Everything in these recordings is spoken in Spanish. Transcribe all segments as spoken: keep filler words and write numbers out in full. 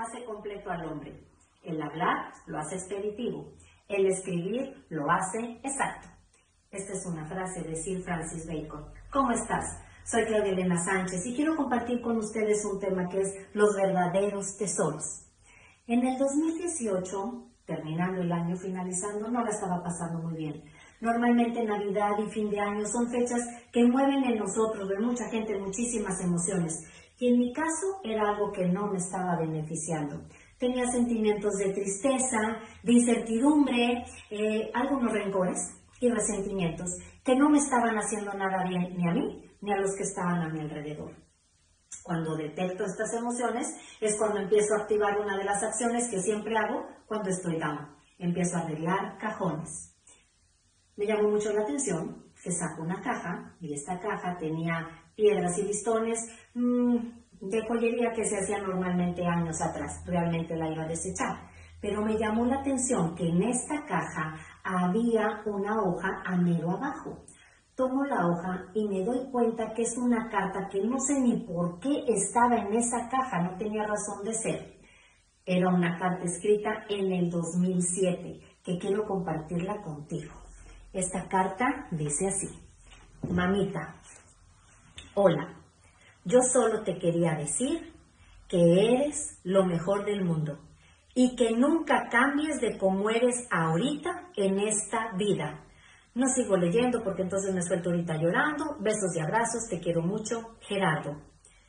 hace completo al hombre. El hablar lo hace expeditivo. El escribir lo hace exacto. Esta es una frase de Sir Francis Bacon. ¿Cómo estás? Soy Claudia Elena Sánchez y quiero compartir con ustedes un tema que es los verdaderos tesoros. En el dos mil dieciocho, terminando el año, finalizando, no la estaba pasando muy bien. Normalmente Navidad y fin de año son fechas que mueven en nosotros, de mucha gente, muchísimas emociones. Y en mi caso era algo que no me estaba beneficiando. Tenía sentimientos de tristeza, de incertidumbre, eh, algunos rencores y resentimientos que no me estaban haciendo nada bien ni a mí ni a los que estaban a mi alrededor. Cuando detecto estas emociones es cuando empiezo a activar una de las acciones que siempre hago cuando estoy down. Empiezo a arreglar cajones. Me llamó mucho la atención que saco una caja y esta caja tenía piedras y listones mmm, de joyería que se hacía normalmente años atrás. Realmente la iba a desechar. Pero me llamó la atención que en esta caja había una hoja a mero abajo. Tomo la hoja y me doy cuenta que es una carta que no sé ni por qué estaba en esa caja, no tenía razón de ser. Era una carta escrita en el dos mil siete, que quiero compartirla contigo. Esta carta dice así: Mamita, hola, yo solo te quería decir que eres lo mejor del mundo y que nunca cambies de cómo eres ahorita en esta vida. No sigo leyendo porque entonces me suelto ahorita llorando. Besos y abrazos, te quiero mucho, Gerardo.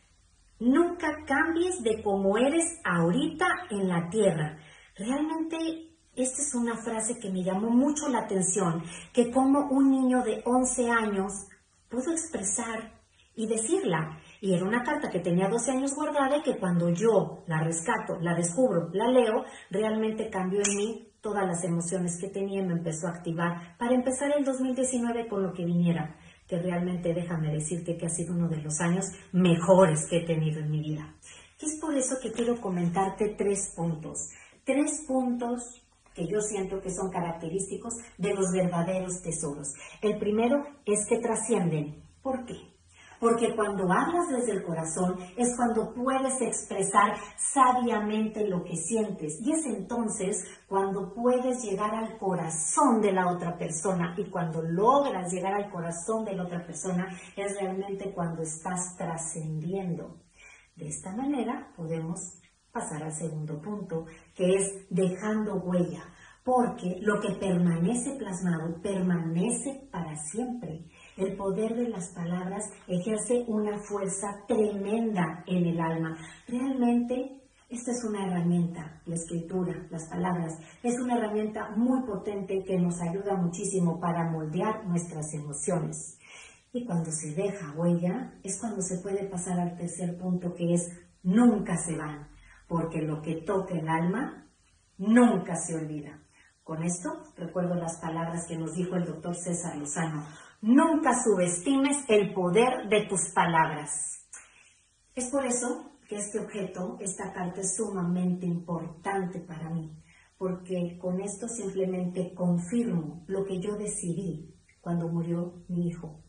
Nunca cambies de cómo eres ahorita en la tierra. Realmente esta es una frase que me llamó mucho la atención, que como un niño de once años pudo expresar y decirla. Y era una carta que tenía doce años guardada y que cuando yo la rescato, la descubro, la leo, realmente cambió en mí todas las emociones que tenía y me empezó a activar para empezar el dos mil diecinueve con lo que viniera, que realmente déjame decirte que ha sido uno de los años mejores que he tenido en mi vida. Y es por eso que quiero comentarte tres puntos, tres puntos que yo siento que son característicos de los verdaderos tesoros. El primero es que trascienden. ¿Por qué? Porque cuando hablas desde el corazón es cuando puedes expresar sabiamente lo que sientes. Y es entonces cuando puedes llegar al corazón de la otra persona. Y cuando logras llegar al corazón de la otra persona es realmente cuando estás trascendiendo. De esta manera podemos pasar al segundo punto, que es dejando huella. Porque lo que permanece plasmado permanece para siempre. El poder de las palabras ejerce una fuerza tremenda en el alma. Realmente, esta es una herramienta, la escritura, las palabras, es una herramienta muy potente que nos ayuda muchísimo para moldear nuestras emociones. Y cuando se deja huella, es cuando se puede pasar al tercer punto, que es nunca se van, porque lo que toca el alma nunca se olvida. Con esto, recuerdo las palabras que nos dijo el doctor César Lozano: nunca subestimes el poder de tus palabras. Es por eso que este objeto, esta carta, es sumamente importante para mí, porque con esto simplemente confirmo lo que yo decidí cuando murió mi hijo.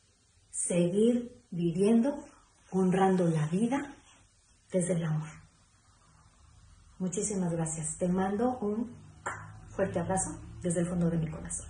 Seguir viviendo, honrando la vida desde el amor. Muchísimas gracias. Te mando un fuerte abrazo desde el fondo de mi corazón.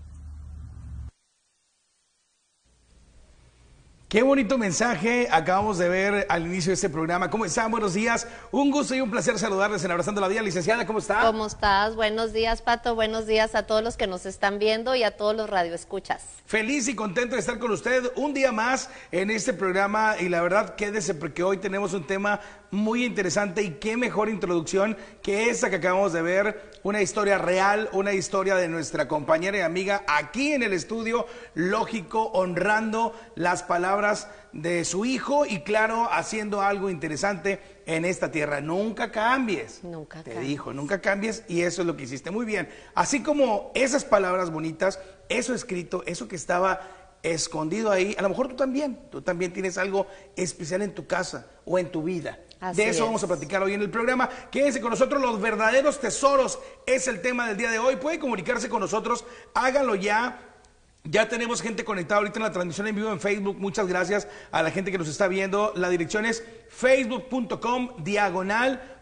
Qué bonito mensaje acabamos de ver al inicio de este programa. ¿Cómo están? Buenos días. Un gusto y un placer saludarles en Abrazando la Vida. Licenciada, ¿cómo está? ¿Cómo estás? Buenos días, Pato. Buenos días a todos los que nos están viendo y a todos los radioescuchas. Feliz y contento de estar con usted un día más en este programa. Y la verdad, quédese porque hoy tenemos un tema muy interesante y qué mejor introducción que esta que acabamos de ver. Una historia real, una historia de nuestra compañera y amiga aquí en el estudio, lógico, honrando las palabras de su hijo y claro, haciendo algo interesante en esta tierra. Nunca cambies. Nunca Te cambies. dijo, nunca cambies, y eso es lo que hiciste muy bien. Así como esas palabras bonitas, eso escrito, eso que estaba escondido ahí, a lo mejor tú también, tú también tienes algo especial en tu casa o en tu vida. Así de eso es. vamos a platicar hoy en el programa. Quédense con nosotros, los verdaderos tesoros es el tema del día de hoy. Puede comunicarse con nosotros, háganlo ya. Ya tenemos gente conectada ahorita en la transmisión en vivo en Facebook. Muchas gracias a la gente que nos está viendo. La dirección es facebook punto com diagonal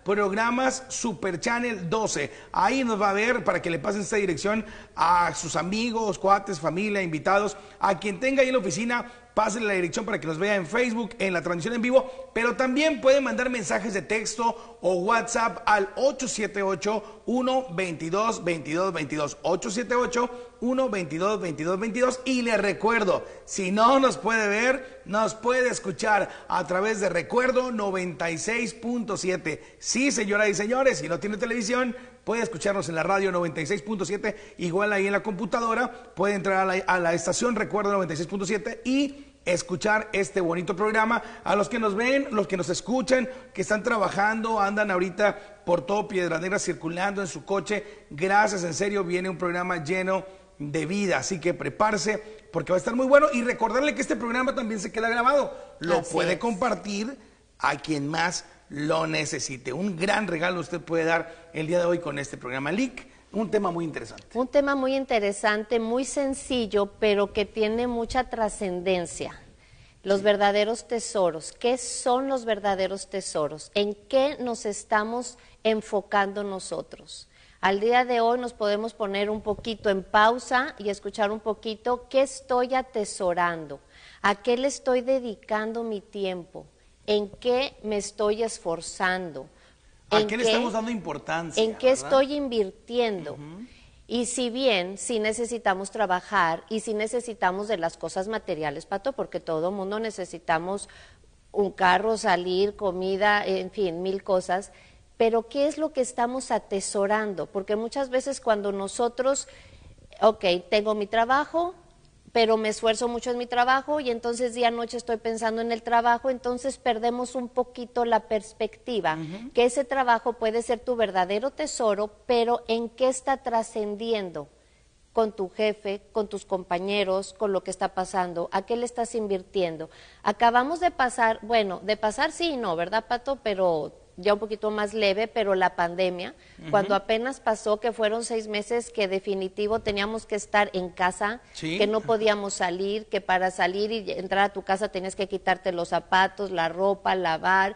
Programas Super Channel doce. Ahí nos va a ver para que le pasen esta dirección a sus amigos, cuates, familia, invitados, a quien tenga ahí en la oficina. Pásenle la dirección para que nos vea en Facebook, en la transmisión en vivo, pero también pueden mandar mensajes de texto o WhatsApp al ocho siete ocho, uno dos dos, veintidós veintidós, ocho siete ocho, uno dos dos, veintidós veintidós. Y les recuerdo, si no nos puede ver, nos puede escuchar a través de Recuerdo noventa y seis punto siete. Sí, señoras y señores, si no tiene televisión, puede escucharnos en la radio noventa y seis punto siete, igual ahí en la computadora, puede entrar a la, a la estación Recuerdo noventa y seis punto siete y escuchar este bonito programa. A los que nos ven, los que nos escuchan, que están trabajando, andan ahorita por todo Piedras Negras circulando en su coche, gracias, en serio, viene un programa lleno de vida, así que prepárese porque va a estar muy bueno. Y recordarle que este programa también se queda grabado, lo Así puede es. compartir a quien más lo necesite. Un gran regalo usted puede dar el día de hoy con este programa L I C, un tema muy interesante. Un tema muy interesante, muy sencillo, pero que tiene mucha trascendencia. Los verdaderos tesoros. ¿Qué son los verdaderos tesoros? ¿En qué nos estamos enfocando nosotros? Al día de hoy nos podemos poner un poquito en pausa y escuchar un poquito qué estoy atesorando, a qué le estoy dedicando mi tiempo, en qué me estoy esforzando. ¿A qué le estamos dando importancia? ¿En qué ¿verdad? estoy invirtiendo? Uh-huh. Y si bien, sí necesitamos trabajar y sí necesitamos de las cosas materiales, Pato, porque todo mundo necesitamos un carro, salir, comida, en fin, mil cosas, pero ¿qué es lo que estamos atesorando? Porque muchas veces cuando nosotros, ok, tengo mi trabajo, pero me esfuerzo mucho en mi trabajo y entonces día a noche estoy pensando en el trabajo, entonces perdemos un poquito la perspectiva, uh-huh. que ese trabajo puede ser tu verdadero tesoro, pero ¿en qué está trascendiendo? Con tu jefe, con tus compañeros, con lo que está pasando, ¿a qué le estás invirtiendo? Acabamos de pasar, bueno, de pasar sí y no, ¿verdad, Pato? Pero ya un poquito más leve, pero la pandemia, uh-huh. cuando apenas pasó, que fueron seis meses que definitivo teníamos que estar en casa, ¿sí? Que no podíamos salir, que para salir y entrar a tu casa tenías que quitarte los zapatos, la ropa, lavar.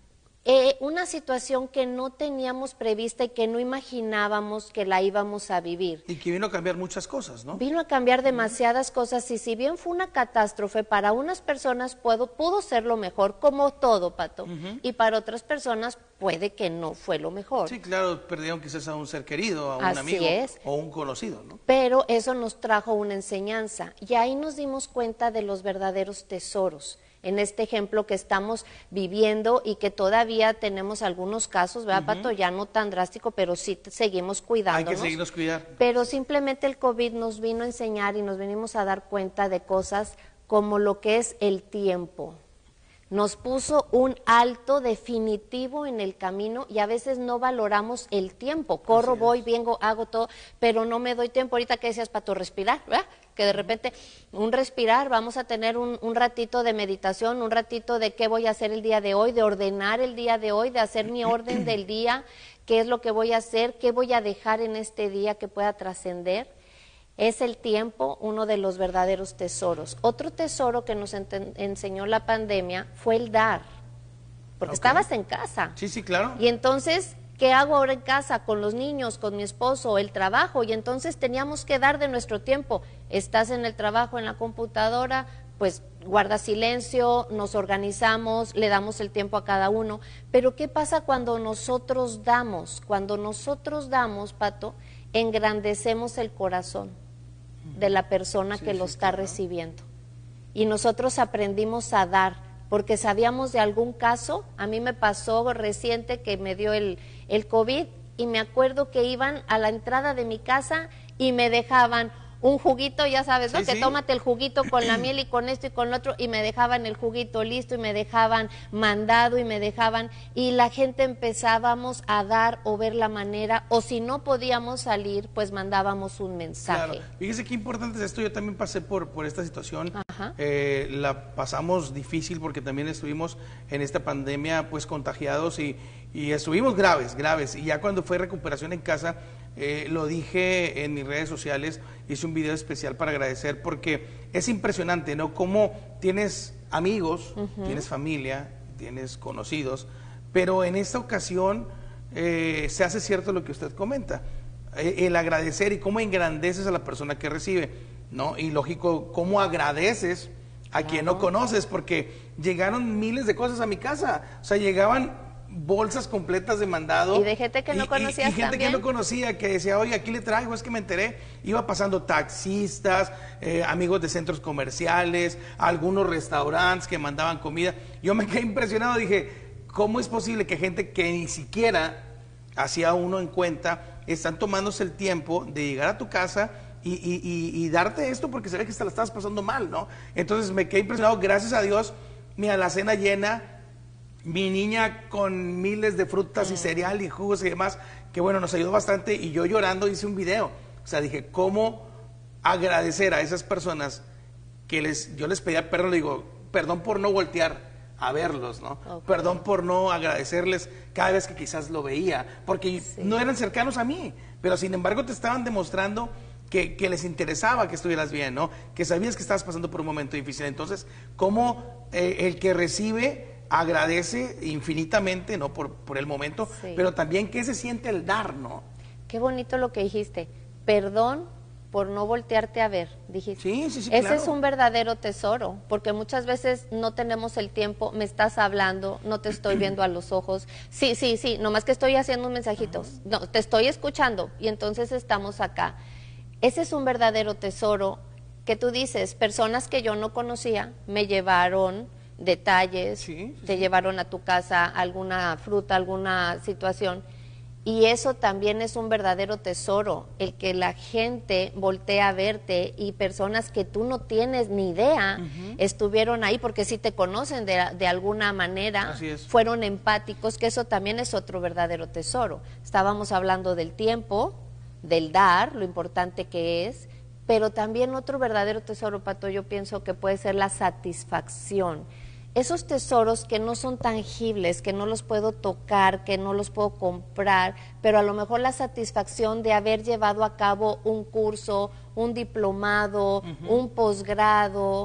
Eh, una situación que no teníamos prevista y que no imaginábamos que la íbamos a vivir. Y que vino a cambiar muchas cosas, ¿no? Vino a cambiar demasiadas uh-huh. cosas y si bien fue una catástrofe, para unas personas puedo, pudo ser lo mejor, como todo, Pato, uh-huh. y para otras personas puede que no fue lo mejor. Sí, claro, perdieron quizás a un ser querido, a un Así amigo es. o un conocido, ¿no? Pero eso nos trajo una enseñanza y ahí nos dimos cuenta de los verdaderos tesoros. En este ejemplo que estamos viviendo y que todavía tenemos algunos casos, ¿verdad, uh-huh. Pato? Ya no tan drástico, pero sí seguimos cuidándonos. Hay que seguirnos cuidando. Pero simplemente el COVID nos vino a enseñar y nos venimos a dar cuenta de cosas como lo que es el tiempo. Nos puso un alto definitivo en el camino y a veces no valoramos el tiempo. Corro, voy, vengo, hago todo, pero no me doy tiempo. Ahorita que decías, Pato, respirar, ¿verdad? Que de repente un respirar, vamos a tener un, un ratito de meditación, un ratito de qué voy a hacer el día de hoy, de ordenar el día de hoy, de hacer mi orden del día, qué es lo que voy a hacer, qué voy a dejar en este día que pueda trascender. Es el tiempo uno de los verdaderos tesoros. Otro tesoro que nos enten- enseñó la pandemia fue el dar, porque okay. estabas en casa. Sí, sí, claro. Y entonces, ¿qué hago ahora en casa con los niños, con mi esposo, el trabajo? Y entonces teníamos que dar de nuestro tiempo. Estás en el trabajo, en la computadora, pues guarda silencio, nos organizamos, le damos el tiempo a cada uno. Pero ¿qué pasa cuando nosotros damos? Cuando nosotros damos, Pato, engrandecemos el corazón de la persona sí, que lo sí, está claro. recibiendo. Y nosotros aprendimos a dar, porque sabíamos de algún caso. A mí me pasó reciente que me dio el, el COVID y me acuerdo que iban a la entrada de mi casa y me dejaban un juguito, ya sabes, ¿no? Sí, que sí. Tómate el juguito con la miel y con esto y con lo otro, y me dejaban el juguito listo y me dejaban mandado y me dejaban, y la gente empezábamos a dar o ver la manera, o si no podíamos salir, pues mandábamos un mensaje. Claro. Fíjese qué importante es esto. Yo también pasé por, por esta situación, eh, la pasamos difícil porque también estuvimos en esta pandemia pues contagiados y, y estuvimos graves, graves, y ya cuando fue recuperación en casa, Eh, lo dije en mis redes sociales, hice un video especial para agradecer porque es impresionante, ¿no? Cómo tienes amigos, uh-huh. tienes familia, tienes conocidos, pero en esta ocasión eh, se hace cierto lo que usted comenta, eh, el agradecer y cómo engrandeces a la persona que recibe, ¿no? Y lógico, cómo agradeces a claro. quien no conoces, porque llegaron miles de cosas a mi casa, o sea, llegaban bolsas completas de mandado. Y de gente que no conocías y, y gente también. que no conocía, que decía, oye, aquí le traigo, es que me enteré. Iba pasando taxistas, eh, amigos de centros comerciales, algunos restaurantes que mandaban comida. Yo me quedé impresionado, dije, ¿cómo es posible que gente que ni siquiera hacía uno en cuenta, están tomándose el tiempo de llegar a tu casa y, y, y, y darte esto porque se ve que te la estabas pasando mal, ¿no? Entonces me quedé impresionado, gracias a Dios, mira, la cena llena, mi niña con miles de frutas y cereal y jugos y demás, que bueno, nos ayudó bastante, y yo llorando hice un video. O sea, dije, ¿cómo agradecer a esas personas que les, yo les pedía perdón? Le digo, perdón por no voltear a verlos, ¿no? Okay. Perdón por no agradecerles cada vez que quizás lo veía, porque sí. no eran cercanos a mí, pero sin embargo te estaban demostrando que, que les interesaba que estuvieras bien, ¿no? Que sabías que estabas pasando por un momento difícil. Entonces, ¿cómo eh, el que recibe agradece infinitamente, ¿no? Por, por el momento, sí. pero también qué se siente el dar, ¿no? Qué bonito lo que dijiste. Perdón por no voltearte a ver, dijiste. Sí, sí, sí, Ese claro. es un verdadero tesoro, porque muchas veces no tenemos el tiempo, me estás hablando, no te estoy viendo a los ojos. Sí, sí, sí, nomás que estoy haciendo un mensajito. No, te estoy escuchando y entonces estamos acá. Ese es un verdadero tesoro que tú dices, personas que yo no conocía me llevaron detalles, sí, sí, te sí. llevaron a tu casa alguna fruta, alguna situación, y eso también es un verdadero tesoro, el que la gente voltee a verte y personas que tú no tienes ni idea uh-huh. estuvieron ahí porque sí te conocen de, de alguna manera, fueron empáticos, que eso también es otro verdadero tesoro. Estábamos hablando del tiempo, del dar, lo importante que es, pero también otro verdadero tesoro, Pato, yo pienso que puede ser la satisfacción. Esos tesoros que no son tangibles, que no los puedo tocar, que no los puedo comprar, pero a lo mejor la satisfacción de haber llevado a cabo un curso, un diplomado, uh-huh. un posgrado,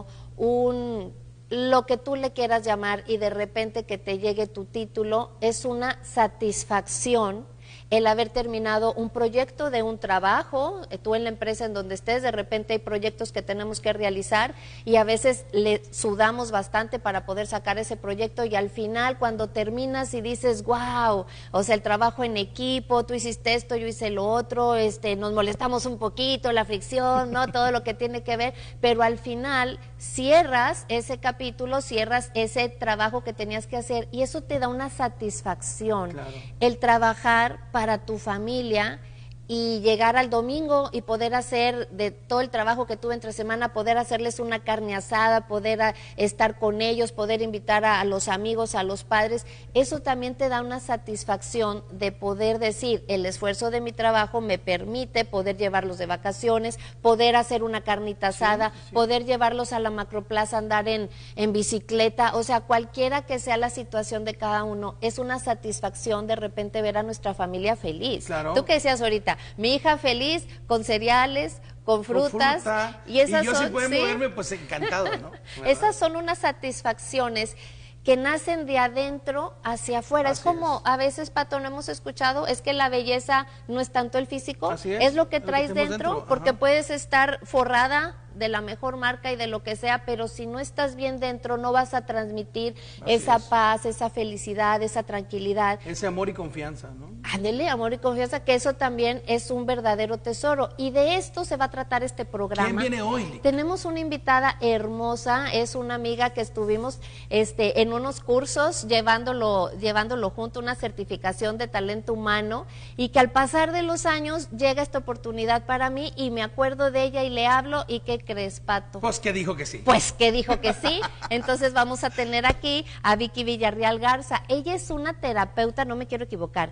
un lo que tú le quieras llamar, y de repente que te llegue tu título, es una satisfacción el haber terminado un proyecto de un trabajo, tú en la empresa en donde estés, de repente hay proyectos que tenemos que realizar y a veces le sudamos bastante para poder sacar ese proyecto, y al final cuando terminas y dices, wow, o sea, el trabajo en equipo, tú hiciste esto, yo hice lo otro, este, nos molestamos un poquito, la fricción, ¿no? Todo lo que tiene que ver, pero al final cierras ese capítulo, cierras ese trabajo que tenías que hacer, y eso te da una satisfacción, claro. El trabajar para tu familia y llegar al domingo y poder hacer de todo el trabajo que tuve entre semana, poder hacerles una carne asada, poder a, estar con ellos, poder invitar a, a los amigos, a los padres, eso también te da una satisfacción de poder decir, el esfuerzo de mi trabajo me permite poder llevarlos de vacaciones, poder hacer una carnita asada, sí, sí. poder llevarlos a la macroplaza, andar en, en bicicleta, o sea, cualquiera que sea la situación de cada uno, es una satisfacción de repente ver a nuestra familia feliz. Claro. Tú que decías ahorita, mi hija feliz, con cereales, con frutas, con fruta, y esas y yo son, si pueden ¿sí? moverme, pues encantado, ¿no? Esas son unas satisfacciones que nacen de adentro hacia afuera. Así es como es. A veces, Pato, no hemos escuchado, es que la belleza no es tanto el físico, Así es, es lo que es traes lo que dentro, dentro. porque Ajá. puedes estar forrada de la mejor marca y de lo que sea, pero si no estás bien dentro no vas a transmitir Así esa es. paz, esa felicidad, esa tranquilidad. Ese amor y confianza, ¿no? Ándele, amor y confianza, que eso también es un verdadero tesoro, y de esto se va a tratar este programa. ¿Quién viene hoy? Tenemos una invitada hermosa, es una amiga que estuvimos este, en unos cursos llevándolo, llevándolo junto, una certificación de talento humano, y que al pasar de los años llega esta oportunidad para mí y me acuerdo de ella y le hablo, y ¿qué crees, Pato? Pues que dijo que sí. Pues que dijo que sí. Entonces vamos a tener aquí a Vicky Villarreal Garza. Ella es una terapeuta, no me quiero equivocar,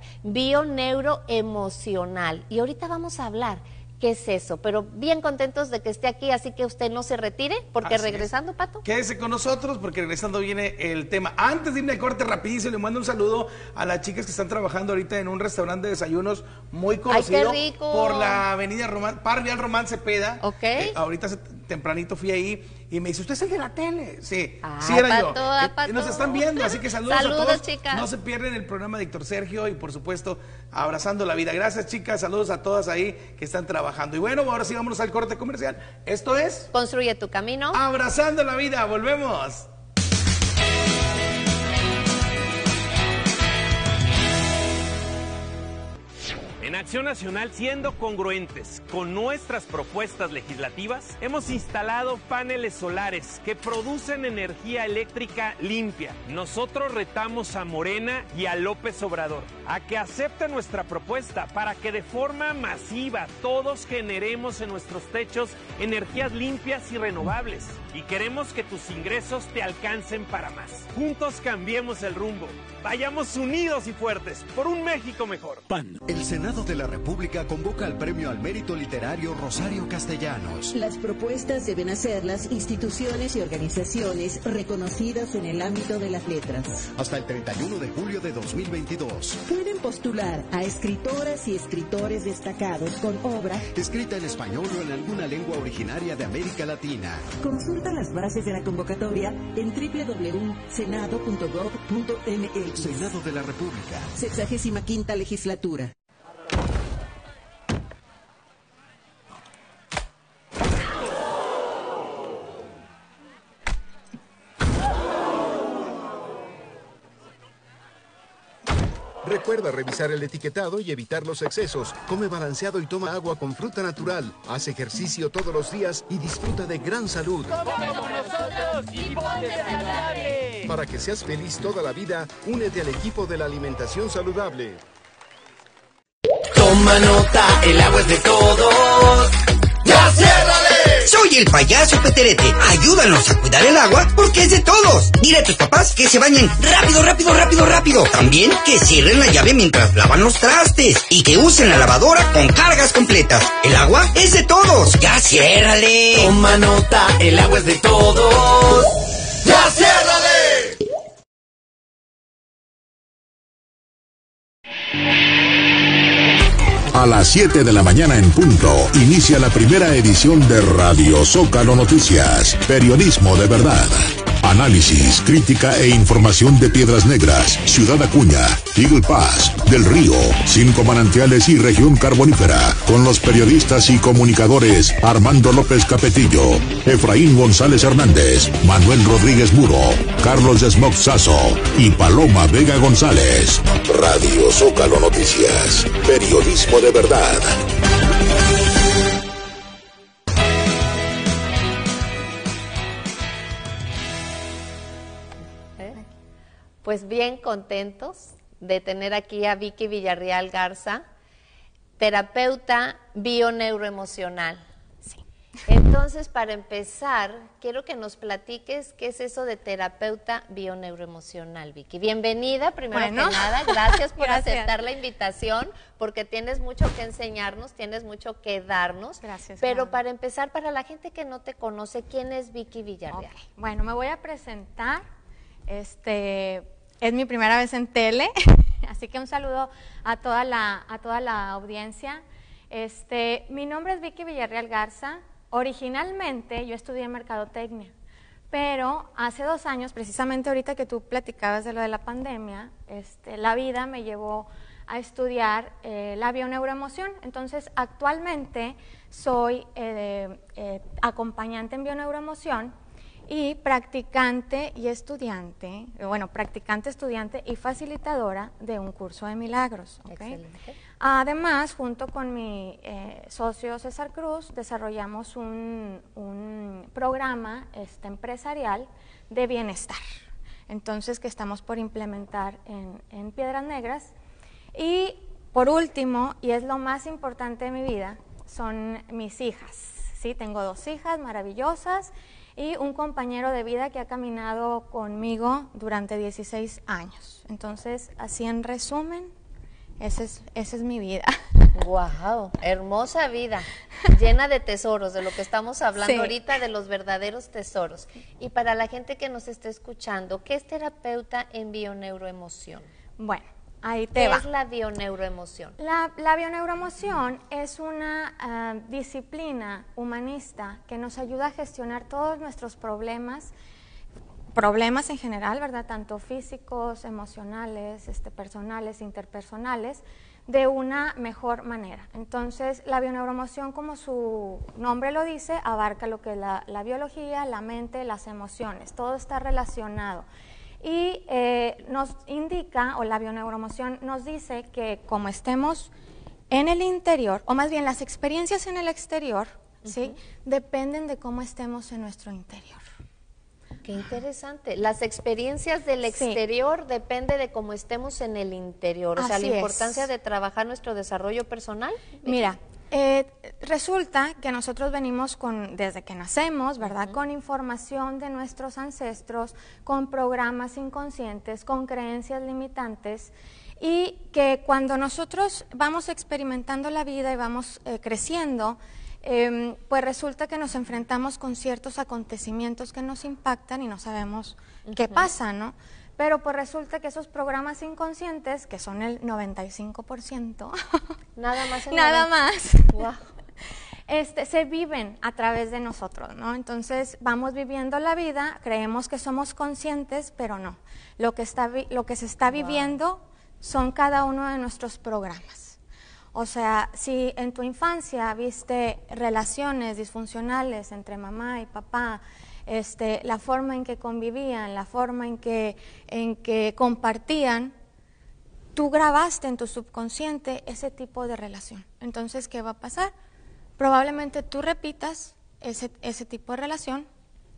bio-neuroemocional. Y ahorita vamos a hablar qué es eso, pero bien contentos de que esté aquí, así que usted no se retire, porque así regresando, es. Pato. Quédese con nosotros, porque regresando viene el tema. Antes de irme al corte rapidísimo, le mando un saludo a las chicas que están trabajando ahorita en un restaurante de desayunos muy conocido. Ay, qué rico. Por la avenida Román, Par Vial Román Cepeda. Ok. Eh, ahorita se tempranito fui ahí y me dice, ¿usted es el de la tele? Sí, Ah, sí era pato, yo. ah, Eh, pato. nos están viendo, así que saludos, Saludos, a todos. chicas. No se pierden el programa de Héctor Sergio y por supuesto, abrazando la vida. Gracias, chicas, saludos a todas ahí que están trabajando. Y bueno, ahora sí vámonos al corte comercial. Esto es Construye tu camino. Abrazando la vida, volvemos. En Acción Nacional, siendo congruentes con nuestras propuestas legislativas, hemos instalado paneles solares que producen energía eléctrica limpia. Nosotros retamos a Morena y a López Obrador a que acepten nuestra propuesta para que de forma masiva todos generemos en nuestros techos energías limpias y renovables. Y queremos que tus ingresos te alcancen para más. Juntos cambiemos el rumbo. Vayamos unidos y fuertes por un México mejor. P A N. El Senado de la República convoca al Premio al Mérito Literario Rosario Castellanos. Las propuestas deben hacerlas instituciones y organizaciones reconocidas en el ámbito de las letras. Hasta el treinta y uno de julio de dos mil veintidós. Pueden postular a escritoras y escritores destacados con obra escrita en español o en alguna lengua originaria de América Latina. Consulta las bases de la convocatoria en doble u doble u doble u punto senado punto gov punto m x. Senado de la República. Sexagésima quinta legislatura. Recuerda revisar el etiquetado y evitar los excesos. Come balanceado y toma agua con fruta natural. Haz ejercicio todos los días y disfruta de gran salud. ¡Come con nosotros y ponte saludable! Para que seas feliz toda la vida, únete al equipo de la alimentación saludable. Toma nota, el agua es de todos. ¡Ya ciérrale! Soy el payaso Peterete. Ayúdanos a cuidar el agua porque es de todos. Dile a tus papás que se bañen rápido, rápido, rápido, rápido. También que cierren la llave mientras lavan los trastes y que usen la lavadora con cargas completas. El agua es de todos. ¡Ya ciérrale! Toma nota, el agua es de todos. ¡Ya ciérrale! A las siete de la mañana en punto, inicia la primera edición de Radio Zócalo Noticias. Periodismo de verdad. Análisis, crítica e información de Piedras Negras, Ciudad Acuña, Eagle Pass, Del Río, Cinco Manantiales y Región Carbonífera. Con los periodistas y comunicadores Armando López Capetillo, Efraín González Hernández, Manuel Rodríguez Muro, Carlos Desmoc Sazo y Paloma Vega González. Radio Zócalo Noticias. Periodismo de verdad. Pues bien contentos de tener aquí a Vicky Villarreal Garza, terapeuta bioneuroemocional. Sí. Entonces, para empezar, quiero que nos platiques qué es eso de terapeuta bioneuroemocional, Vicky. Bienvenida, primero bueno. que nada, gracias por gracias. aceptar la invitación, porque tienes mucho que enseñarnos, tienes mucho que darnos. Gracias. Pero Juan. para empezar, para la gente que no te conoce, ¿quién es Vicky Villarreal? Okay. Bueno, me voy a presentar. Este... Es mi primera vez en tele, así que un saludo a toda la, a toda la audiencia. Este, mi nombre es Vicky Villarreal Garza. Originalmente yo estudié mercadotecnia, pero hace dos años, precisamente ahorita que tú platicabas de lo de la pandemia, este, la vida me llevó a estudiar eh, la bioneuroemoción. Entonces, actualmente soy eh, eh, acompañante en bioneuroemoción y practicante y estudiante, bueno, practicante, estudiante y facilitadora de un curso de milagros. ¿Okay? Excelente. Además, junto con mi eh, socio César Cruz, desarrollamos un, un programa este, empresarial de bienestar, entonces que estamos por implementar en, en Piedras Negras. Y por último, y es lo más importante de mi vida, son mis hijas. ¿Sí? Tengo dos hijas maravillosas y un compañero de vida que ha caminado conmigo durante dieciséis años. Entonces, así en resumen, esa es, esa es mi vida. ¡Wow! Hermosa vida, llena de tesoros, de lo que estamos hablando sí. ahorita, de los verdaderos tesoros. Y para la gente que nos esté escuchando, ¿qué es terapeuta en bioneuroemoción? Bueno, ahí te va. ¿Qué es la bioneuroemoción? La, la bioneuroemoción es una uh, disciplina humanista que nos ayuda a gestionar todos nuestros problemas, problemas en general, ¿verdad? Tanto físicos, emocionales, este, personales, interpersonales, de una mejor manera. Entonces, la bioneuroemoción, como su nombre lo dice, abarca lo que es la, la biología, la mente, las emociones, todo está relacionado. Y eh, nos indica, o la bioneuroemoción nos dice que como estemos en el interior, o más bien las experiencias en el exterior, uh-huh. ¿sí? Dependen de cómo estemos en nuestro interior. Qué interesante. Las experiencias del exterior sí. depende de cómo estemos en el interior. O Así sea, la importancia es. de trabajar nuestro desarrollo personal. Mira, eh, resulta que nosotros venimos con, desde que nacemos, ¿verdad? Uh-huh. Con información de nuestros ancestros, con programas inconscientes, con creencias limitantes, y que cuando nosotros vamos experimentando la vida y vamos eh, creciendo, Eh, pues resulta que nos enfrentamos con ciertos acontecimientos que nos impactan y no sabemos uh-huh. qué pasa, ¿no? Pero pues resulta que esos programas inconscientes, que son el noventa y cinco por ciento, nada más, el nada noventa más, wow. este, se viven a través de nosotros, ¿no? Entonces vamos viviendo la vida, creemos que somos conscientes, pero no. Lo que, está, lo que se está viviendo wow. son cada uno de nuestros programas. O sea, si en tu infancia viste relaciones disfuncionales entre mamá y papá, este, la forma en que convivían, la forma en que, en que compartían, tú grabaste en tu subconsciente ese tipo de relación. Entonces, ¿qué va a pasar? Probablemente tú repitas ese, ese tipo de relación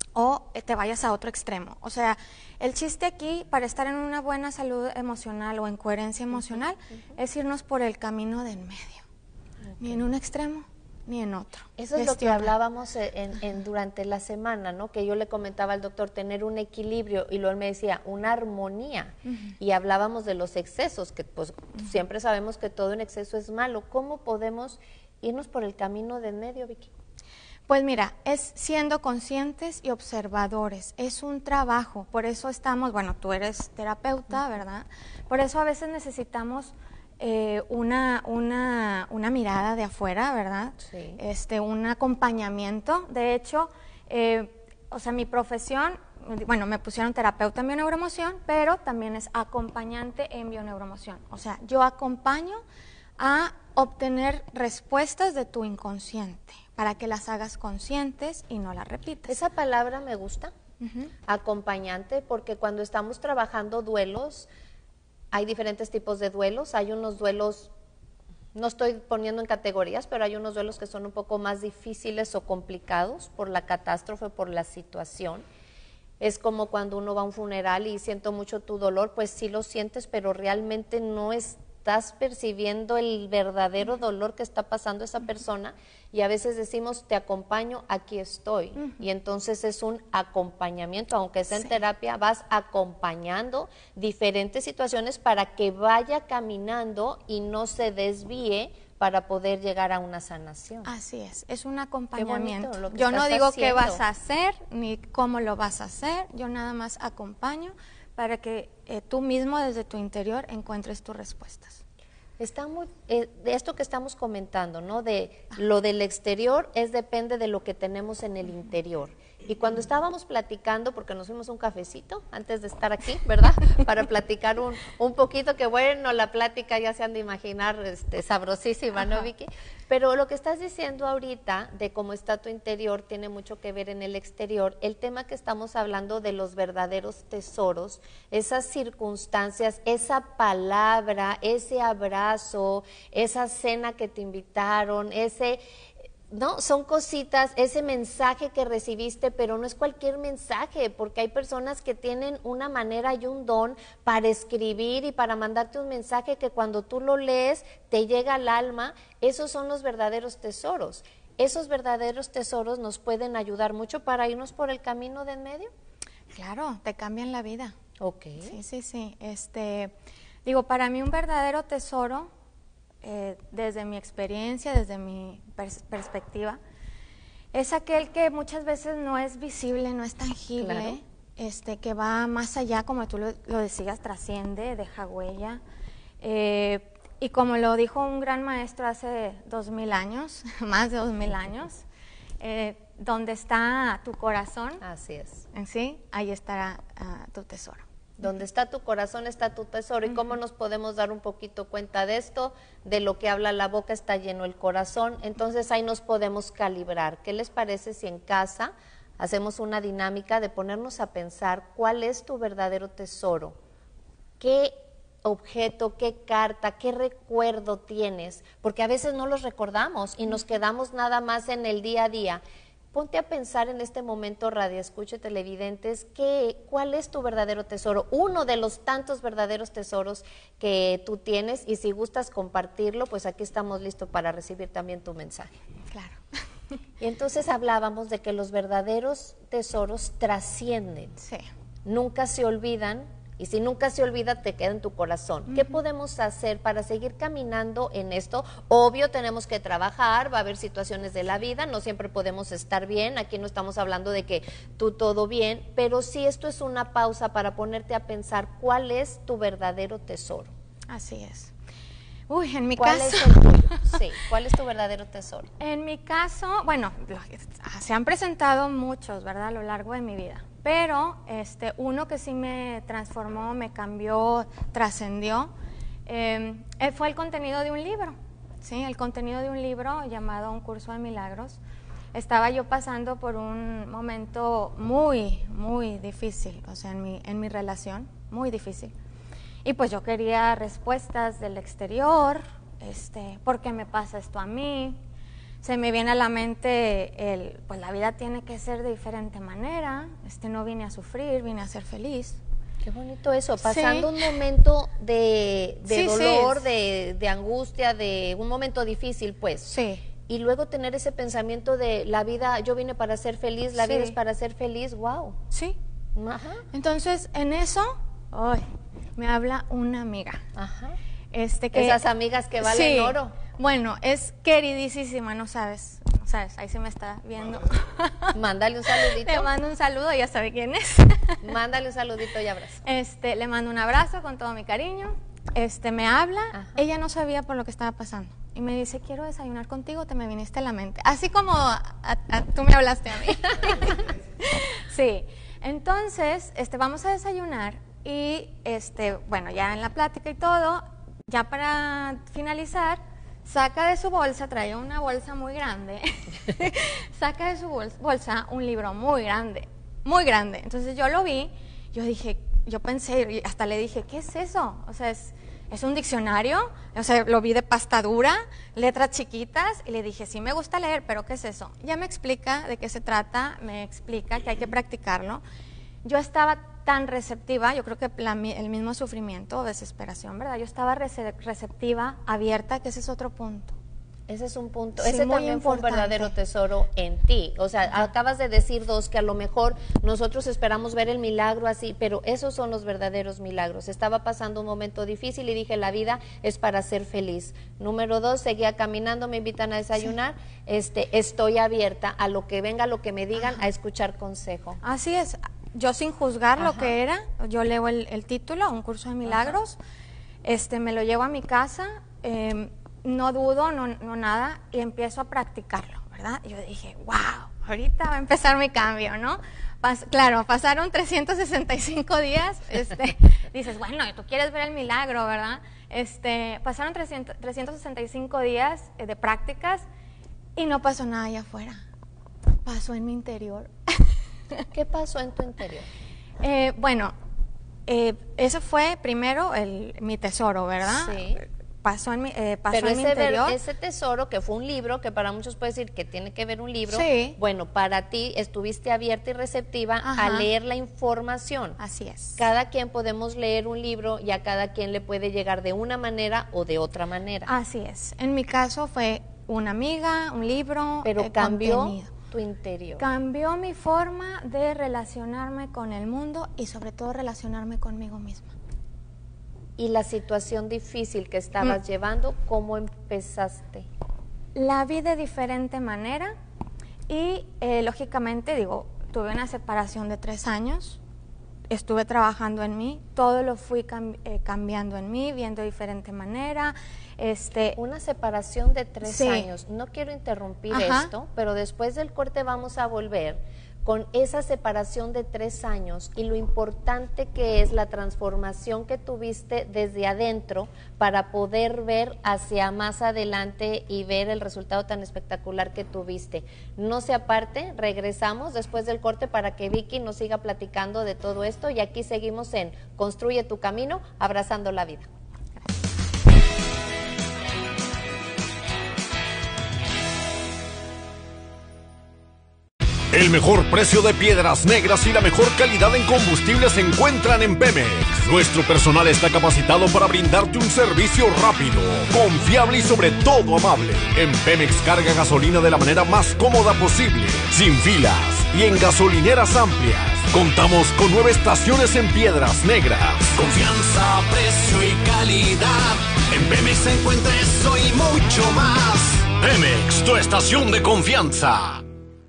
o te vayas a otro extremo. O sea, el chiste aquí, para estar en una buena salud emocional o en coherencia emocional, uh-huh. es irnos por el camino del medio. Okay. Ni en un extremo, ni en otro. Eso es Gestiona. Lo que hablábamos en, en, durante la semana, ¿no? Que yo le comentaba al doctor, tener un equilibrio, y luego él me decía, una armonía. Uh-huh. Y hablábamos de los excesos, que pues uh-huh. siempre sabemos que todo en exceso es malo. ¿Cómo podemos irnos por el camino del medio, Vicky? Pues mira, es siendo conscientes y observadores, es un trabajo, por eso estamos, bueno, tú eres terapeuta, ¿verdad? Por eso a veces necesitamos eh, una, una, una mirada de afuera, ¿verdad? Sí. Este, un acompañamiento. De hecho, eh, o sea, mi profesión, bueno, me pusieron terapeuta en bioneuroemoción, pero también es acompañante en bioneuroemoción. O sea, yo acompaño a obtener respuestas de tu inconsciente, para que las hagas conscientes y no las repitas. Esa palabra me gusta, uh-huh. acompañante, porque cuando estamos trabajando duelos, hay diferentes tipos de duelos. Hay unos duelos, no estoy poniendo en categorías, pero hay unos duelos que son un poco más difíciles o complicados por la catástrofe, por la situación. Es como cuando uno va a un funeral y siento mucho tu dolor, pues sí lo sientes, pero realmente no es estás percibiendo el verdadero dolor que está pasando esa persona, y a veces decimos, te acompaño, aquí estoy, uh-huh. y entonces es un acompañamiento, aunque sea en sí. terapia, vas acompañando diferentes situaciones para que vaya caminando y no se desvíe para poder llegar a una sanación. Así es, es un acompañamiento. Qué bonito lo que yo no digo haciendo. Qué vas a hacer, ni cómo lo vas a hacer, yo nada más acompaño para que eh, tú mismo desde tu interior encuentres tus respuestas. Está muy, eh, de esto que estamos comentando, ¿no? De lo del exterior es depende de lo que tenemos en el interior. Y cuando estábamos platicando, porque nos fuimos a un cafecito antes de estar aquí, ¿verdad? Para platicar un, un poquito, que bueno, la plática ya se han de imaginar este, sabrosísima, ¿no, Vicky? Pero lo que estás diciendo ahorita de cómo está tu interior tiene mucho que ver en el exterior. El tema que estamos hablando de los verdaderos tesoros, esas circunstancias, esa palabra, ese abrazo, esa cena que te invitaron, ese... No, son cositas, ese mensaje que recibiste, pero no es cualquier mensaje, porque hay personas que tienen una manera y un don para escribir y para mandarte un mensaje que cuando tú lo lees te llega al alma. Esos son los verdaderos tesoros. Esos verdaderos tesoros nos pueden ayudar mucho para irnos por el camino de en medio. Claro, te cambian la vida. Ok. Sí, sí, sí. Este, digo, para mí un verdadero tesoro, Eh, desde mi experiencia, desde mi pers- perspectiva, es aquel que muchas veces no es visible, no es tangible, claro. este, que va más allá, como tú lo, lo decías, trasciende, deja huella, Eh, y como lo dijo un gran maestro hace dos mil años, más de dos mil años, eh, donde está tu corazón, así es. En sí, ahí estará uh, tu tesoro. Donde está tu corazón está tu tesoro. ¿Y cómo nos podemos dar un poquito cuenta de esto? De lo que habla la boca está lleno el corazón. Entonces ahí nos podemos calibrar. ¿Qué les parece si en casa hacemos una dinámica de ponernos a pensar cuál es tu verdadero tesoro? ¿Qué objeto, qué carta, qué recuerdo tienes? Porque a veces no los recordamos y nos quedamos nada más en el día a día. Ponte a pensar en este momento, radio escucha, televidentes, ¿qué, ¿cuál es tu verdadero tesoro? Uno de los tantos verdaderos tesoros que tú tienes, y si gustas compartirlo, pues aquí estamos listos para recibir también tu mensaje. Claro. Y entonces hablábamos de que los verdaderos tesoros trascienden. Sí. Nunca se olvidan. Y si nunca se olvida, te queda en tu corazón. Uh-huh. ¿Qué podemos hacer para seguir caminando en esto? Obvio, tenemos que trabajar, va a haber situaciones de la vida, no siempre podemos estar bien, aquí no estamos hablando de que tú todo bien, pero sí esto es una pausa para ponerte a pensar cuál es tu verdadero tesoro. Así es. Uy, en mi ¿Cuál caso... es el tuyo? Sí, ¿cuál es tu verdadero tesoro? En mi caso, bueno, se han presentado muchos, ¿verdad?, a lo largo de mi vida. Pero este, uno que sí me transformó, me cambió, trascendió, eh, fue el contenido de un libro, ¿sí? El contenido de un libro llamado Un Curso de Milagros. Estaba yo pasando por un momento muy, muy difícil, o sea, en mi, en mi relación, muy difícil. Y pues yo quería respuestas del exterior, este, ¿por qué me pasa esto a mí? Se me viene a la mente, el, pues la vida tiene que ser de diferente manera, este, no vine a sufrir, vine a ser feliz. Qué bonito eso, pasando sí. un momento de, de sí, dolor, sí. De, de angustia, de un momento difícil, pues. Sí. Y luego tener ese pensamiento de la vida, yo vine para ser feliz, la sí. vida es para ser feliz, wow. Sí. Ajá. Entonces, en eso, ay, me habla una amiga. Ajá. Este, que, esas amigas que valen sí, oro. Bueno, es queridísima, no sabes, no sabes, ahí se me está viendo. Mándale un saludito. Le mando un saludo, ya sabe quién es. Mándale un saludito y abrazo. Este, le mando un abrazo con todo mi cariño. Este, me habla, ajá. Ella no sabía por lo que estaba pasando. Y me dice, quiero desayunar contigo, te me viniste a la mente. Así como a, a, tú me hablaste a mí. Sí, entonces, este, vamos a desayunar y, este, bueno, ya en la plática y todo, ya para finalizar, saca de su bolsa, traía una bolsa muy grande, saca de su bolsa, bolsa un libro muy grande, muy grande. Entonces yo lo vi, yo dije, yo pensé, hasta le dije, ¿qué es eso? O sea, es, es un diccionario, o sea, lo vi de pasta dura, letras chiquitas, y le dije, sí me gusta leer, pero ¿qué es eso? Ya me explica de qué se trata, me explica que hay que practicarlo. Yo estaba tan receptiva, yo creo que la, el mismo sufrimiento o desesperación, ¿verdad? Yo estaba receptiva, abierta, que ese es otro punto. Ese es un punto, sí, ese también fue un verdadero tesoro en ti. O sea, ajá. Acabas de decir dos que a lo mejor nosotros esperamos ver el milagro así, pero esos son los verdaderos milagros. Estaba pasando un momento difícil y dije, la vida es para ser feliz. Número dos, seguía caminando, me invitan a desayunar, sí. este, estoy abierta a lo que venga, a lo que me digan, ajá. A escuchar consejo. Así es. Yo sin juzgar, ajá. Lo que era, yo leo el, el título, Un Curso de Milagros, este, me lo llevo a mi casa, eh, no dudo, no, no nada, y empiezo a practicarlo, ¿verdad? Y yo dije, wow, ahorita va a empezar mi cambio, ¿no? Pas, claro, pasaron trescientos sesenta y cinco días, este, dices, bueno, tú quieres ver el milagro, ¿verdad? Este, pasaron trescientos sesenta y cinco días de prácticas y no pasó nada allá afuera, pasó en mi interior. ¿Qué pasó en tu interior? Eh, bueno, eh, ese fue primero el, mi tesoro, ¿verdad? Sí. Pasó en mi, eh, pasó Pero en ese, mi interior. Ver, ese tesoro, que fue un libro, que para muchos puede decir que tiene que ver un libro, sí. Bueno, para ti estuviste abierta y receptiva, ajá. A leer la información. Así es. Cada quien podemos leer un libro y a cada quien le puede llegar de una manera o de otra manera. Así es. En mi caso fue una amiga, un libro. Pero eh, cambió contenido. Tu interior. Cambió mi forma de relacionarme con el mundo y sobre todo relacionarme conmigo misma. ¿Y la situación difícil que estabas mm. llevando, cómo empezaste? La vi de diferente manera y eh, lógicamente, digo, tuve una separación de tres años, estuve trabajando en mí, todo lo fui cam eh, cambiando en mí, viendo de diferente manera. Este, Una separación de tres sí. años. No quiero interrumpir Ajá. esto, pero después del corte vamos a volver con esa separación de tres años y lo importante que es la transformación que tuviste desde adentro para poder ver hacia más adelante y ver el resultado tan espectacular que tuviste. No se aparte, regresamos después del corte para que Vicky nos siga platicando de todo esto y aquí seguimos en Construye tu Camino, abrazando la vida. El mejor precio de piedras negras y la mejor calidad en combustible se encuentran en Pemex. Nuestro personal está capacitado para brindarte un servicio rápido, confiable y sobre todo amable. En Pemex carga gasolina de la manera más cómoda posible, sin filas y en gasolineras amplias. Contamos con nueve estaciones en piedras negras. Confianza, precio y calidad. En Pemex se encuentra eso y mucho más. Pemex, tu estación de confianza.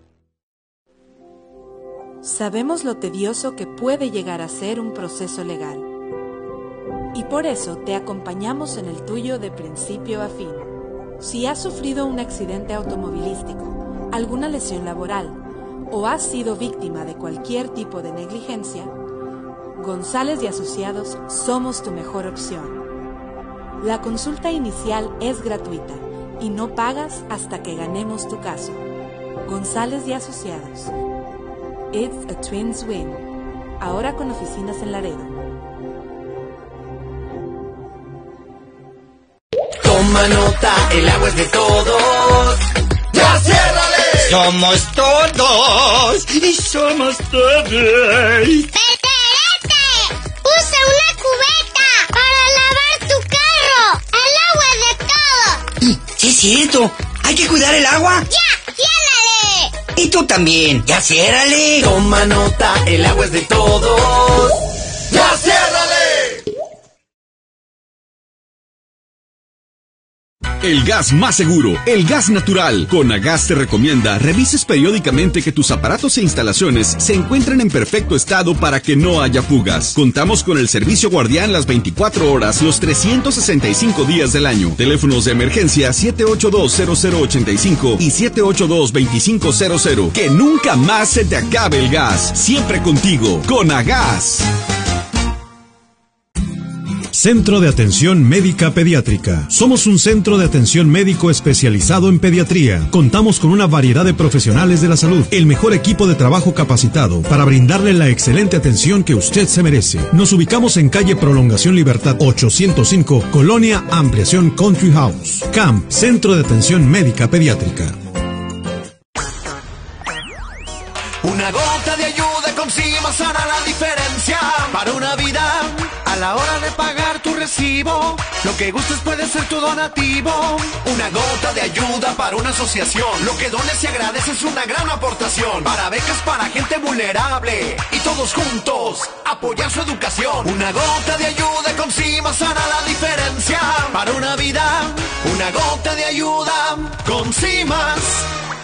Sabemos lo tedioso que puede llegar a ser un proceso legal. Y por eso te acompañamos en el tuyo de principio a fin. Si has sufrido un accidente automovilístico, alguna lesión laboral o has sido víctima de cualquier tipo de negligencia, González y Asociados somos tu mejor opción. La consulta inicial es gratuita y no pagas hasta que ganemos tu caso. González y Asociados. It's a Twins Win. Ahora con oficinas en Laredo. Toma nota, el agua es de todos. ¡Ya ciérrale! Somos todos y somos todos. ¡Peterete! ¡Usa una cubeta para lavar tu carro! ¡El agua es de todos! Sí, es cierto. Hay que cuidar el agua. ¡Ya! ¡Ciérrale! Y tú también. ¡Ya ciérrale! Toma nota, el agua es de todos. ¡Ya ciérrale! El gas más seguro, el gas natural. Conagas te recomienda revises periódicamente que tus aparatos e instalaciones se encuentren en perfecto estado para que no haya fugas. Contamos con el servicio guardián las veinticuatro horas, los trescientos sesenta y cinco días del año. Teléfonos de emergencia siete ocho dos, cero cero ocho cinco y siete ocho dos, dos cinco cero cero. Que nunca más se te acabe el gas. Siempre contigo, Conagas. Centro de Atención Médica Pediátrica. Somos un centro de atención médico especializado en pediatría. Contamos con una variedad de profesionales de la salud, el mejor equipo de trabajo capacitado para brindarle la excelente atención que usted se merece. Nos ubicamos en calle Prolongación Libertad ochocientos cinco, Colonia Ampliación Country House. C A M, Centro de Atención Médica Pediátrica. Una gota de ayuda con Cimas hará la diferencia para una vida. A la hora de pagar tu recibo, lo que gustes puede ser tu donativo. Una gota de ayuda para una asociación. Lo que dones y agradeces es una gran aportación. Para becas para gente vulnerable y todos juntos apoyar su educación. Una gota de ayuda con Cimas hará la diferencia para una vida. Una gota de ayuda con Cimas.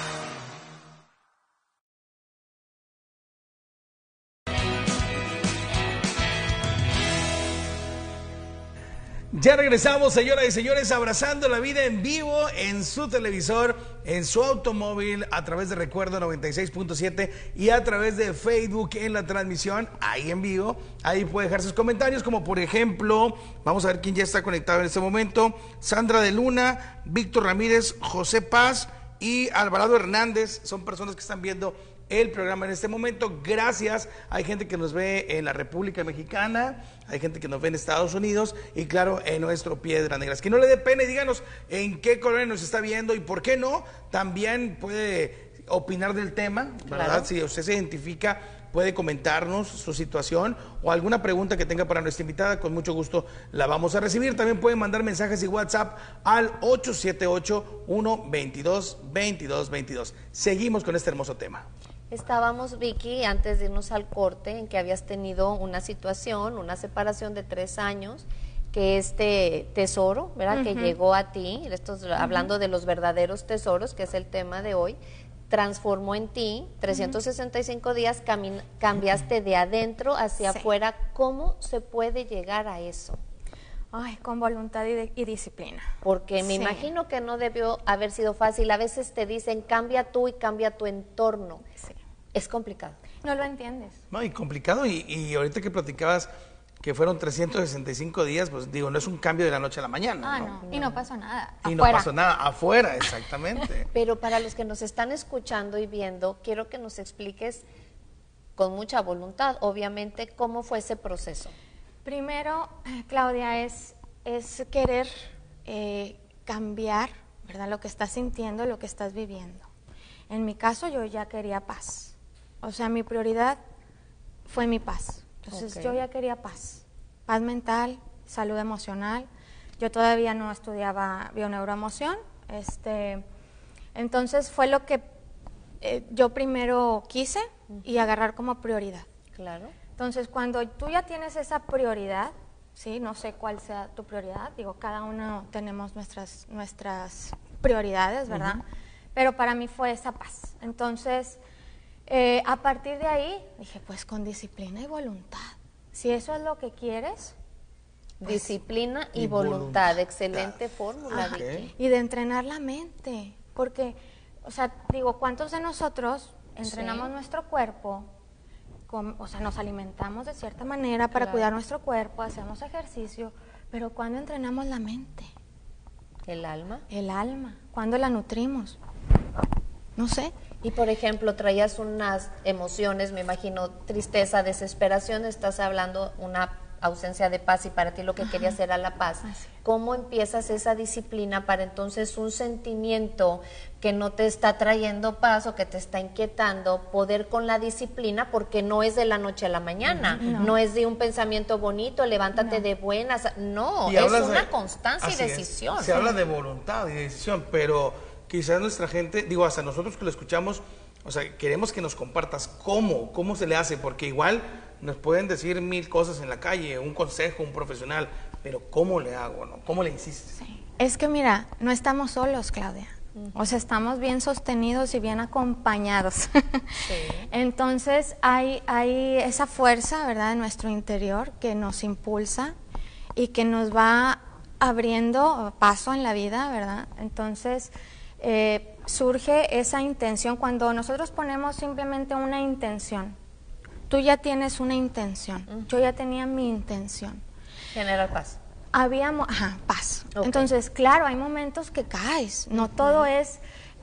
Ya regresamos, señoras y señores, abrazando la vida en vivo en su televisor, en su automóvil, a través de Recuerdo noventa y seis punto siete y a través de Facebook en la transmisión, ahí en vivo. Ahí puede dejar sus comentarios, como por ejemplo, vamos a ver quién ya está conectado en este momento: Sandra de Luna, Víctor Ramírez, José Paz y Alvarado Hernández. Son personas que están viendo el programa en este momento. Gracias. Hay gente que nos ve en la República Mexicana, hay gente que nos ve en Estados Unidos y claro, en nuestro Piedras Negras. Que no le dé pena y díganos en qué colonia nos está viendo y por qué no, también puede opinar del tema, ¿verdad? Claro. Si usted se identifica, puede comentarnos su situación o alguna pregunta que tenga para nuestra invitada, con mucho gusto la vamos a recibir. También pueden mandar mensajes y WhatsApp al ocho siete ocho, uno dos dos, dos dos dos dos. Seguimos con este hermoso tema. Estábamos, Vicky, antes de irnos al corte, en que habías tenido una situación, una separación de tres años, que este tesoro, ¿verdad? Uh-huh. Que llegó a ti, esto es, uh-huh. hablando de los verdaderos tesoros, que es el tema de hoy, transformó en ti, trescientos sesenta y cinco días cambiaste de adentro hacia sí. afuera. ¿Cómo se puede llegar a eso? Ay, con voluntad y, de, y disciplina. Porque me sí. imagino que no debió haber sido fácil. A veces te dicen, cambia tú y cambia tu entorno. Sí. Es complicado. No lo entiendes. No, y complicado, y, y ahorita que platicabas que fueron trescientos sesenta y cinco días, pues digo, no es un cambio de la noche a la mañana. Ah, no, no. y no pasó nada. Y afuera. no pasó nada, afuera, exactamente. Pero para los que nos están escuchando y viendo, quiero que nos expliques con mucha voluntad, obviamente, cómo fue ese proceso. Primero, Claudia, es, es querer eh, cambiar, ¿verdad? Lo que estás sintiendo, lo que estás viviendo. En mi caso, yo ya quería paz. O sea, mi prioridad fue mi paz. Entonces, okay. yo ya quería paz. Paz mental, salud emocional. Yo todavía no estudiaba bioneuroemoción. Este, entonces, fue lo que eh, yo primero quise uh-huh. y agarrar como prioridad. Claro. Entonces, cuando tú ya tienes esa prioridad, ¿sí? No sé cuál sea tu prioridad, digo, cada uno tenemos nuestras, nuestras prioridades, ¿verdad? Uh-huh. Pero para mí fue esa paz. Entonces, eh, a partir de ahí, dije, pues con disciplina y voluntad. Si eso es lo que quieres... Pues, disciplina y, y voluntad. voluntad, excelente fórmula, Vicky. Y de entrenar la mente, porque, o sea, digo, ¿cuántos de nosotros entrenamos sí. nuestro cuerpo? Con, o sea, nos alimentamos de cierta manera para claro. cuidar nuestro cuerpo, hacemos ejercicio, pero ¿cuándo entrenamos la mente? ¿El alma? El alma, ¿cuándo la nutrimos? No sé. Y por ejemplo, traías unas emociones, me imagino, tristeza, desesperación, estás hablando una ausencia de paz y para ti lo que Ajá. querías era la paz. Así. ¿Cómo empiezas esa disciplina para entonces un sentimiento que no te está trayendo paz o que te está inquietando, poder con la disciplina, porque no es de la noche a la mañana, no, no es de un pensamiento bonito, levántate no. de buenas, no, y es una de, constancia y decisión. Es. Se sí. habla de voluntad y de decisión, pero quizás nuestra gente, digo, hasta nosotros que lo escuchamos, o sea, queremos que nos compartas cómo, cómo se le hace, porque igual nos pueden decir mil cosas en la calle, un consejo, un profesional, pero ¿cómo le hago, no? ¿Cómo le insistes? Sí. Es que mira, no estamos solos, Claudia. Uh-huh. O sea, estamos bien sostenidos y bien acompañados. Sí. Entonces, hay, hay esa fuerza, ¿verdad?, de nuestro interior que nos impulsa y que nos va abriendo paso en la vida, ¿verdad? Entonces, eh, surge esa intención. Cuando nosotros ponemos simplemente una intención, tú ya tienes una intención, uh-huh. yo ya tenía mi intención. Generar paz. Habíamos, ajá, paz. Okay. Entonces, claro, hay momentos que caes, no todo uh-huh. es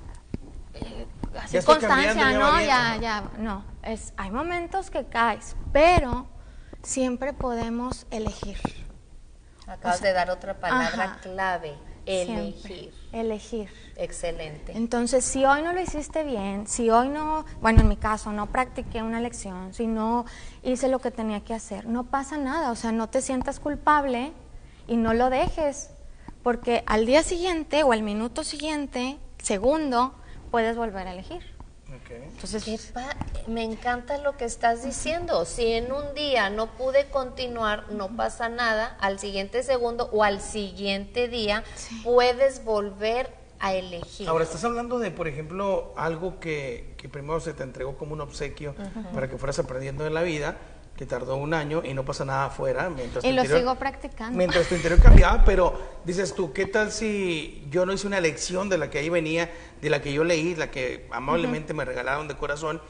eh, así constancia, ¿no? Ya, ya, no. Es, hay momentos que caes, pero siempre podemos elegir. Acabas o sea, de dar otra palabra ajá, clave, elegir. Siempre, elegir. Excelente. Entonces, si hoy no lo hiciste bien, si hoy no, bueno, en mi caso, no practiqué una lección, si no hice lo que tenía que hacer, no pasa nada, o sea, no te sientas culpable y no lo dejes, porque al día siguiente o al minuto siguiente, segundo, puedes volver a elegir. Okay. Entonces, Epa, me encanta lo que estás diciendo. Si en un día no pude continuar, no pasa nada, al siguiente segundo o al siguiente día sí. puedes volver a elegir. Ahora, estás hablando de, por ejemplo, algo que, que primero se te entregó como un obsequio uh-huh. para que fueras aprendiendo en la vida, que tardó un año y no pasa nada afuera. Mientras y lo interior, sigo practicando. Mientras tu interior cambiaba, pero dices tú, ¿qué tal si yo no hice una lección de la que ahí venía, de la que yo leí, la que amablemente uh-huh. me regalaron de corazón?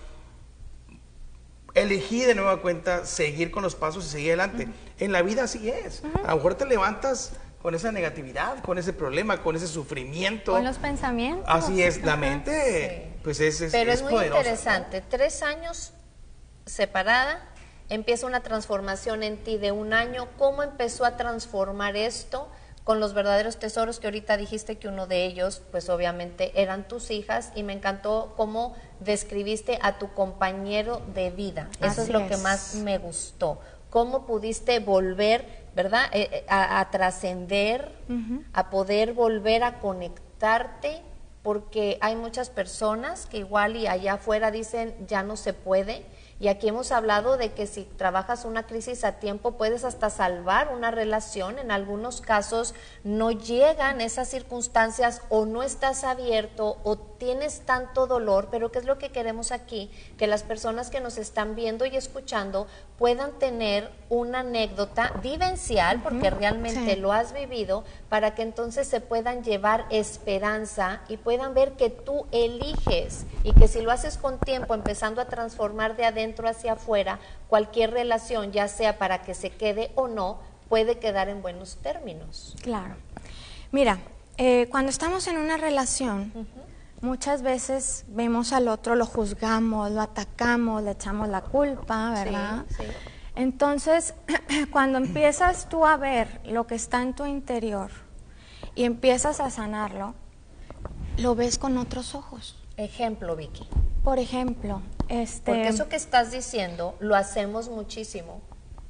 Elegí de nueva cuenta seguir con los pasos y seguir adelante. Uh-huh. En la vida así es. Uh-huh. A lo mejor te levantas con esa negatividad, con ese problema, con ese sufrimiento. Con los pensamientos. Así es, la mente, sí. pues es, es Pero es, es muy poderosa, interesante. ¿No? Tres años separada, empieza una transformación en ti de un año. ¿Cómo empezó a transformar esto con los verdaderos tesoros que ahorita dijiste que uno de ellos, pues obviamente eran tus hijas, y me encantó cómo describiste a tu compañero de vida? Eso Así es lo es. que más me gustó. ¿Cómo pudiste volver, verdad, eh, a, a trascender, uh-huh. a poder volver a conectarte? Porque hay muchas personas que igual y allá afuera dicen ya no se puede. Y aquí hemos hablado de que si trabajas una crisis a tiempo puedes hasta salvar una relación. En algunos casos no llegan esas circunstancias, o no estás abierto, o tienes tanto dolor, pero ¿qué es lo que queremos aquí? Que las personas que nos están viendo y escuchando puedan tener una anécdota vivencial, porque uh-huh. realmente sí. lo has vivido, para que entonces se puedan llevar esperanza y puedan ver que tú eliges y que si lo haces con tiempo, empezando a transformar de adentro hacia afuera, cualquier relación, ya sea para que se quede o no, puede quedar en buenos términos. Claro. Mira, eh, cuando estamos en una relación, uh-huh. muchas veces vemos al otro, lo juzgamos, lo atacamos, le echamos la culpa, ¿verdad? Sí, sí. Entonces, cuando empiezas tú a ver lo que está en tu interior y empiezas a sanarlo, lo ves con otros ojos. Ejemplo, Vicky. Por ejemplo, este... Porque eso que estás diciendo lo hacemos muchísimo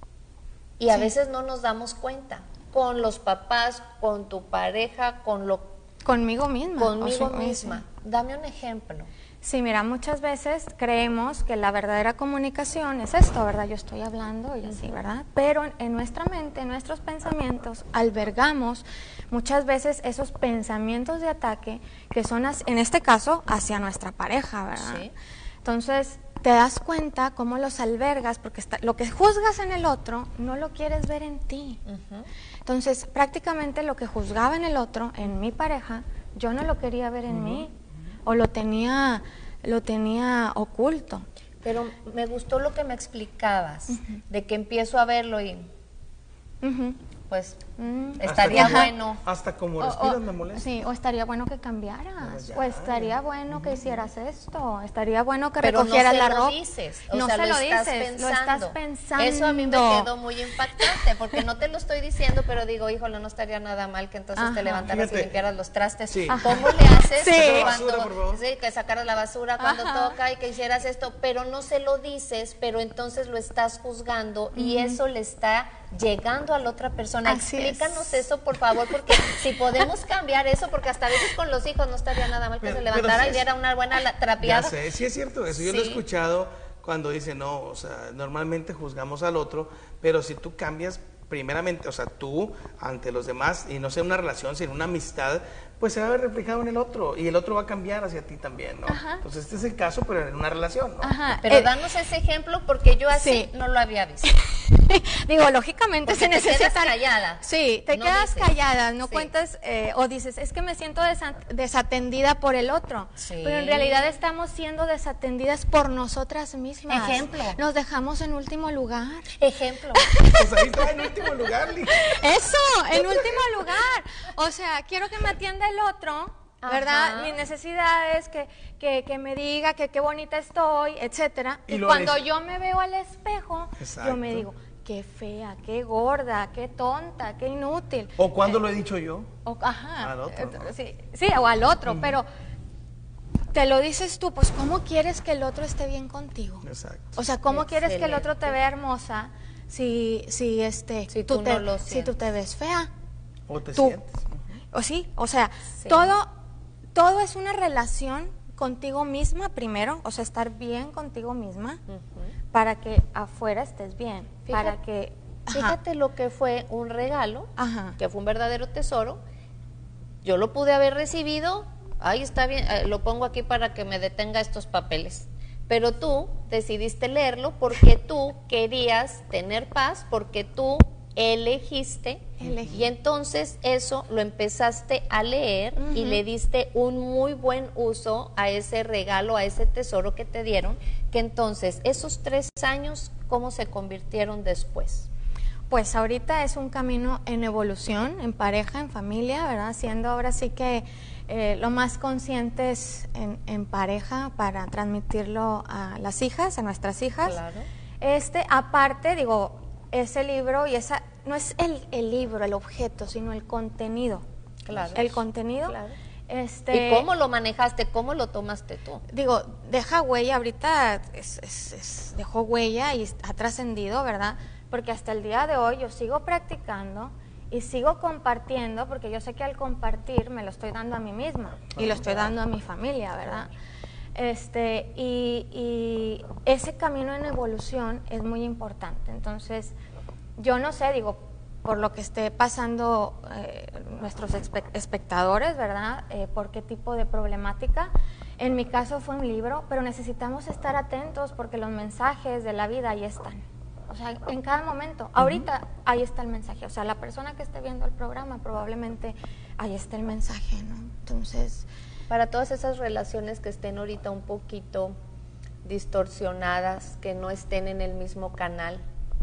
y a sí. veces no nos damos cuenta. Con los papás, con tu pareja, con lo... Conmigo misma. Conmigo o sea, misma. Sí. Dame un ejemplo. Sí, mira, muchas veces creemos que la verdadera comunicación es esto, ¿verdad? Yo estoy hablando y así, ¿verdad? Pero en nuestra mente, en nuestros pensamientos, albergamos muchas veces esos pensamientos de ataque que son, en este caso, hacia nuestra pareja, ¿verdad? Sí. Entonces, te das cuenta cómo los albergas, porque está, lo que juzgas en el otro, no lo quieres ver en ti. Uh-huh. Entonces, prácticamente lo que juzgaba en el otro, en mi pareja, yo no lo quería ver en uh-huh. mí. O lo tenía, lo tenía oculto. Pero me gustó lo que me explicabas, uh-huh. de que empiezo a verlo y uh-huh. pues uh-huh. estaría hasta bueno. Como, hasta como respiras o, o, me molesta. Sí, o estaría bueno que cambiaras, ya, o estaría ya. bueno uh-huh. que hicieras esto, estaría bueno que Pero recogieras no la ropa. ropa. Dices, o no sea, se lo, lo estás dices, pensando. lo estás pensando. Eso a mí me quedó muy impactante, porque no te lo estoy diciendo, pero digo, híjole, no estaría nada mal que entonces Ajá. te levantaras Fíjate. y limpiaras los trastes. Sí. ¿Cómo le haces? Sí. Cuando, basura, por favor. Sí, que sacaras la basura cuando Ajá. toca y que hicieras esto, pero no se lo dices, pero entonces lo estás juzgando uh-huh. y eso le está llegando a la otra persona. Así Explícanos es. eso, por favor, porque si podemos cambiar eso, porque hasta a veces con los hijos no estaría nada mal que pero, se levantara y diera una buena trapeada. Ya sé, sí es cierto eso, yo sí. lo he escuchado cuando dice, no, o sea, normalmente juzgamos al otro, pero si tú cambias primeramente, o sea, tú ante los demás, y no sea una relación, sino una amistad, pues se va a ver reflejado en el otro, y el otro va a cambiar hacia ti también, ¿no? Ajá. Entonces este es el caso, pero en una relación, ¿no? Ajá. Pero eh, danos ese ejemplo, porque yo así sí. no lo había visto. Digo, lógicamente porque se te necesita... quedas callada. Sí, te no quedas dices. callada, no sí. cuentas, eh, o dices, es que me siento desa desatendida por el otro. Sí. Pero en realidad estamos siendo desatendidas por nosotras mismas. Ejemplo. Nos dejamos en último lugar. Ejemplo. Pues ahí está, en último lugar, Liz. Eso, en último lugar. O sea, quiero que me atienda el otro, ¿verdad? Ajá. Mis necesidades, que, que, que me diga que qué bonita estoy, etcétera. Y, y cuando es... yo me veo al espejo, Exacto. yo me digo, qué fea, qué gorda, qué tonta, qué inútil. ¿O cuándo eh, lo he dicho yo? O, ajá. Al otro, ¿no? Sí, sí, o al otro, uh-huh. pero te lo dices tú, pues ¿cómo quieres que el otro esté bien contigo? Exacto. O sea, ¿cómo Excelente. quieres que el otro te vea hermosa si, si, este, si tú, tú, te, no lo si tú te ves fea? O te tú, sientes. Uh-huh. O sí, o sea, sí. todo, todo es una relación contigo misma primero, o sea, estar bien contigo misma uh-huh. para que afuera estés bien, fíjate, para que... Ajá. Fíjate lo que fue un regalo, Ajá. que fue un verdadero tesoro. Yo lo pude haber recibido, ahí está bien, eh, lo pongo aquí para que me detenga estos papeles. Pero tú decidiste leerlo porque tú querías tener paz, porque tú elegiste Elegí. y entonces eso lo empezaste a leer uh-huh. y le diste un muy buen uso a ese regalo, a ese tesoro que te dieron, que entonces esos tres años, ¿cómo se convirtieron después? Pues ahorita es un camino en evolución, en pareja, en familia, ¿verdad? Siendo ahora sí que eh, lo más conscientes en, en pareja para transmitirlo a las hijas, a nuestras hijas. Claro. Este, aparte, digo, ese libro y esa, no es el, el libro, el objeto, sino el contenido. Claro. El contenido. Claro. Este, ¿Y cómo lo manejaste? ¿Cómo lo tomaste tú? Digo, deja huella, ahorita es, es, es, dejó huella y ha trascendido, ¿verdad? Porque hasta el día de hoy yo sigo practicando y sigo compartiendo, porque yo sé que al compartir me lo estoy dando a mí misma y lo estoy dando a mi familia, ¿verdad? Este, y, y ese camino en evolución es muy importante. Entonces, yo no sé, digo, por lo que esté pasando eh, nuestros espectadores, ¿verdad? Eh, por qué tipo de problemática. En mi caso fue un libro, pero necesitamos estar atentos porque los mensajes de la vida ahí están. O sea, en cada momento. Ahorita ahí está el mensaje. O sea, la persona que esté viendo el programa probablemente ahí está el mensaje, ¿no? Entonces, para todas esas relaciones que estén ahorita un poquito distorsionadas, que no estén en el mismo canal,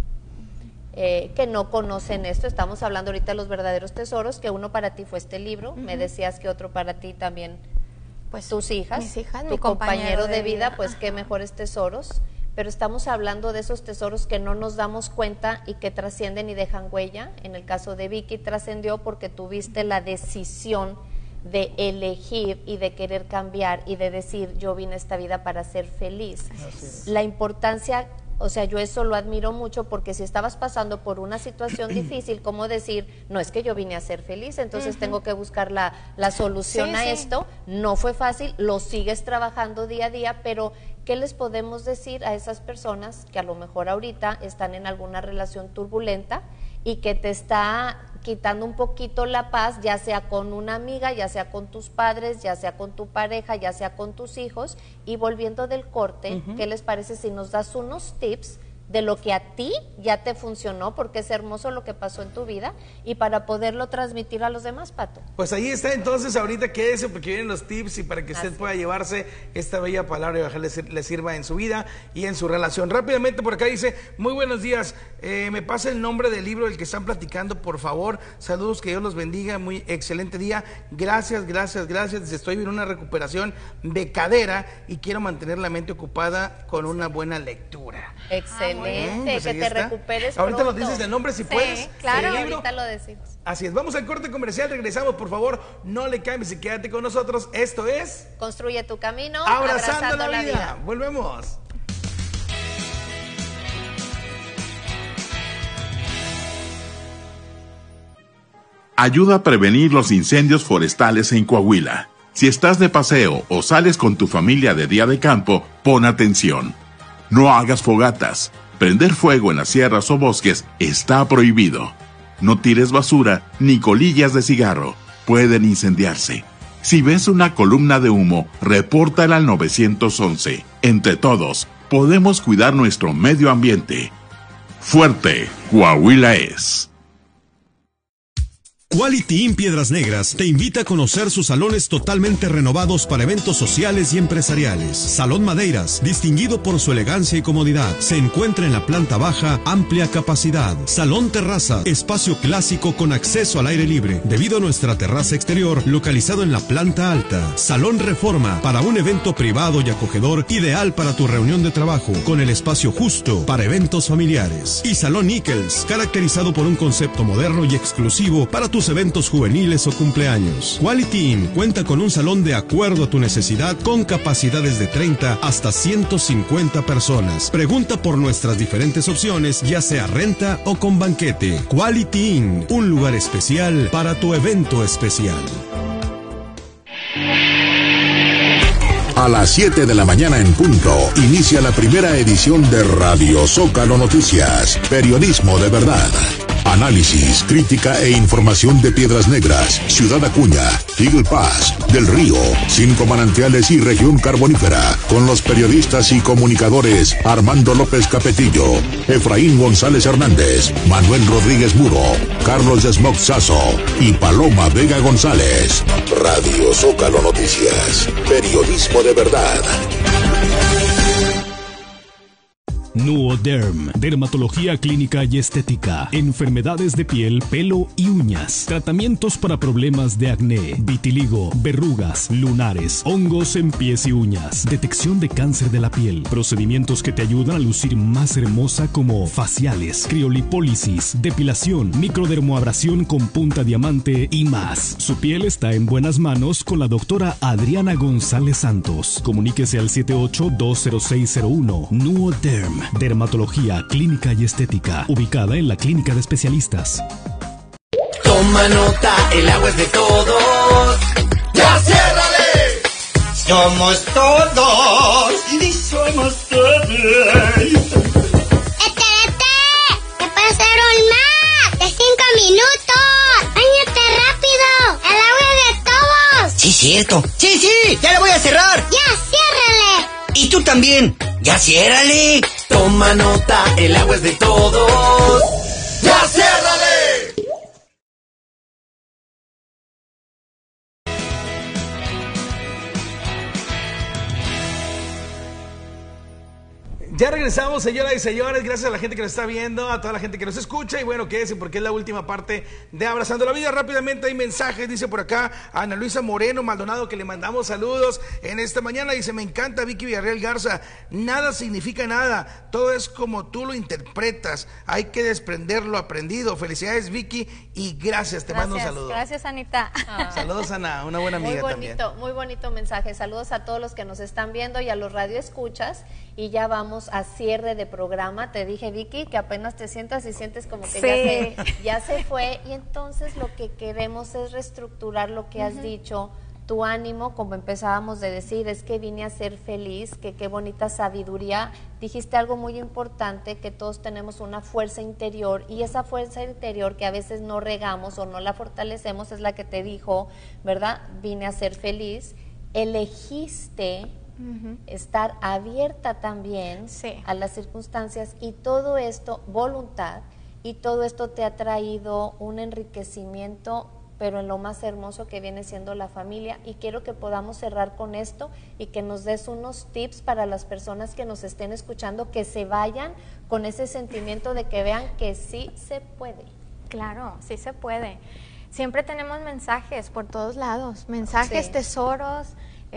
Eh, que no conocen esto, estamos hablando ahorita de los verdaderos tesoros, que uno para ti fue este libro, uh-huh. me decías que otro para ti también, pues tus hijas, mis hijas tu mi compañero, compañero de vida, vida. pues qué mejores tesoros, pero estamos hablando de esos tesoros que no nos damos cuenta y que trascienden y dejan huella. En el caso de Vicky trascendió porque tuviste la decisión de elegir y de querer cambiar y de decir, yo vine a esta vida para ser feliz. La importancia, o sea, yo eso lo admiro mucho, porque si estabas pasando por una situación difícil, como decir, no es que yo vine a ser feliz, entonces uh-huh. tengo que buscar la, la solución sí, a sí. esto, no fue fácil, lo sigues trabajando día a día, pero ¿qué les podemos decir a esas personas que a lo mejor ahorita están en alguna relación turbulenta y que te está quitando un poquito la paz, ya sea con una amiga, ya sea con tus padres, ya sea con tu pareja, ya sea con tus hijos? Y volviendo del corte, uh-huh. ¿qué les parece si nos das unos tips de lo que a ti ya te funcionó, porque es hermoso lo que pasó en tu vida, y para poderlo transmitir a los demás, Pato? Pues ahí está, entonces ahorita quédese porque vienen los tips y para que usted Así. pueda llevarse esta bella palabra y ojalá le, le sirva en su vida y en su relación. Rápidamente por acá dice, muy buenos días, eh, me pasa el nombre del libro del que están platicando, por favor, saludos, que Dios los bendiga, muy excelente día, gracias, gracias, gracias, estoy en una recuperación de cadera y quiero mantener la mente ocupada con una buena lectura. Excelente. Bien, pues que te está. recuperes ahorita pronto. Lo dices de nombre si sí, puedes. Claro, ahorita lo decimos. Así es, vamos al corte comercial, regresamos, por favor, no le cambies y quédate con nosotros. Esto es Construye tu camino, abrazando, abrazando la, la vida. vida. Volvemos. Ayuda a prevenir los incendios forestales en Coahuila. Si estás de paseo o sales con tu familia de día de campo, pon atención. No hagas fogatas. Prender fuego en las sierras o bosques está prohibido. No tires basura ni colillas de cigarro. Pueden incendiarse. Si ves una columna de humo, repórtala al nueve once. Entre todos, podemos cuidar nuestro medio ambiente. Fuerte, Coahuila es. Quality Inn Piedras Negras te invita a conocer sus salones totalmente renovados para eventos sociales y empresariales. Salón Madeiras, distinguido por su elegancia y comodidad, se encuentra en la planta baja, amplia capacidad. Salón Terraza, espacio clásico con acceso al aire libre, debido a nuestra terraza exterior localizado en la planta alta. Salón Reforma, para un evento privado y acogedor, ideal para tu reunión de trabajo, con el espacio justo para eventos familiares. Y Salón Nichols, caracterizado por un concepto moderno y exclusivo para tu eventos juveniles o cumpleaños. Quality Inn cuenta con un salón de acuerdo a tu necesidad con capacidades de treinta hasta ciento cincuenta personas. Pregunta por nuestras diferentes opciones, ya sea renta o con banquete. Quality Inn, un lugar especial para tu evento especial. A las siete de la mañana en punto, inicia la primera edición de Radio Zócalo Noticias. Periodismo de verdad. Análisis, crítica e información de Piedras Negras, Ciudad Acuña, Eagle Pass, Del Río, Cinco Manantiales y Región Carbonífera, con los periodistas y comunicadores Armando López Capetillo, Efraín González Hernández, Manuel Rodríguez Muro, Carlos Desmoc Sazo y Paloma Vega González. Radio Zócalo Noticias, periodismo de verdad. Nuoderm, dermatología clínica y estética, enfermedades de piel, pelo y uñas, tratamientos para problemas de acné, vitiligo, verrugas, lunares, hongos en pies y uñas, detección de cáncer de la piel, procedimientos que te ayudan a lucir más hermosa como faciales, criolipólisis, depilación, microdermoabrasión con punta diamante y más. Su piel está en buenas manos con la doctora Adriana González Santos. Comuníquese al siete ocho dos cero seis cero uno. Nuoderm, dermatología clínica y estética, ubicada en la Clínica de Especialistas. Toma nota, el agua es de todos. ¡Ya ciérrale! Somos todos y somos todos. ¡Espérate! ¡Me pasaron más de cinco cierto. Sí, sí, ya la voy a cerrar. ¡Ya, ciérrale! Y tú también. Ya ciérrale. Toma nota, el agua es de todos. ¡Ya ciérrale! Ya regresamos, señoras y señores, gracias a la gente que nos está viendo, a toda la gente que nos escucha, y bueno, quédense porque es la última parte de Abrazando la Vida. Rápidamente hay mensajes, dice por acá Ana Luisa Moreno Maldonado, que le mandamos saludos en esta mañana, dice: me encanta Vicky Villarreal Garza, nada significa nada, todo es como tú lo interpretas, hay que desprender lo aprendido. Felicidades, Vicky, y gracias, te gracias, mando un saludo. Gracias, Anita. Ah. Saludos, Ana, una buena amiga muy bonito, también. Muy bonito mensaje, saludos a todos los que nos están viendo y a los radioescuchas, y ya vamos a cierre de programa. Te dije, Vicky, que apenas te sientas y sientes como que sí. ya, se, ya se fue, y entonces lo que queremos es reestructurar lo que uh-huh. has dicho. Tu ánimo, como empezábamos de decir, es que vine a ser feliz, que qué bonita sabiduría. Dijiste algo muy importante, que todos tenemos una fuerza interior, y esa fuerza interior que a veces no regamos o no la fortalecemos es la que te dijo, ¿verdad? Vine a ser feliz. Elegiste uh-huh. estar abierta también sí. a las circunstancias, y todo esto, voluntad, y todo esto te ha traído un enriquecimiento, pero en lo más hermoso que viene siendo la familia. Y quiero que podamos cerrar con esto y que nos des unos tips para las personas que nos estén escuchando, que se vayan con ese sentimiento de que vean que sí se puede. Claro, sí se puede. Siempre tenemos mensajes por todos lados, mensajes, sí. tesoros,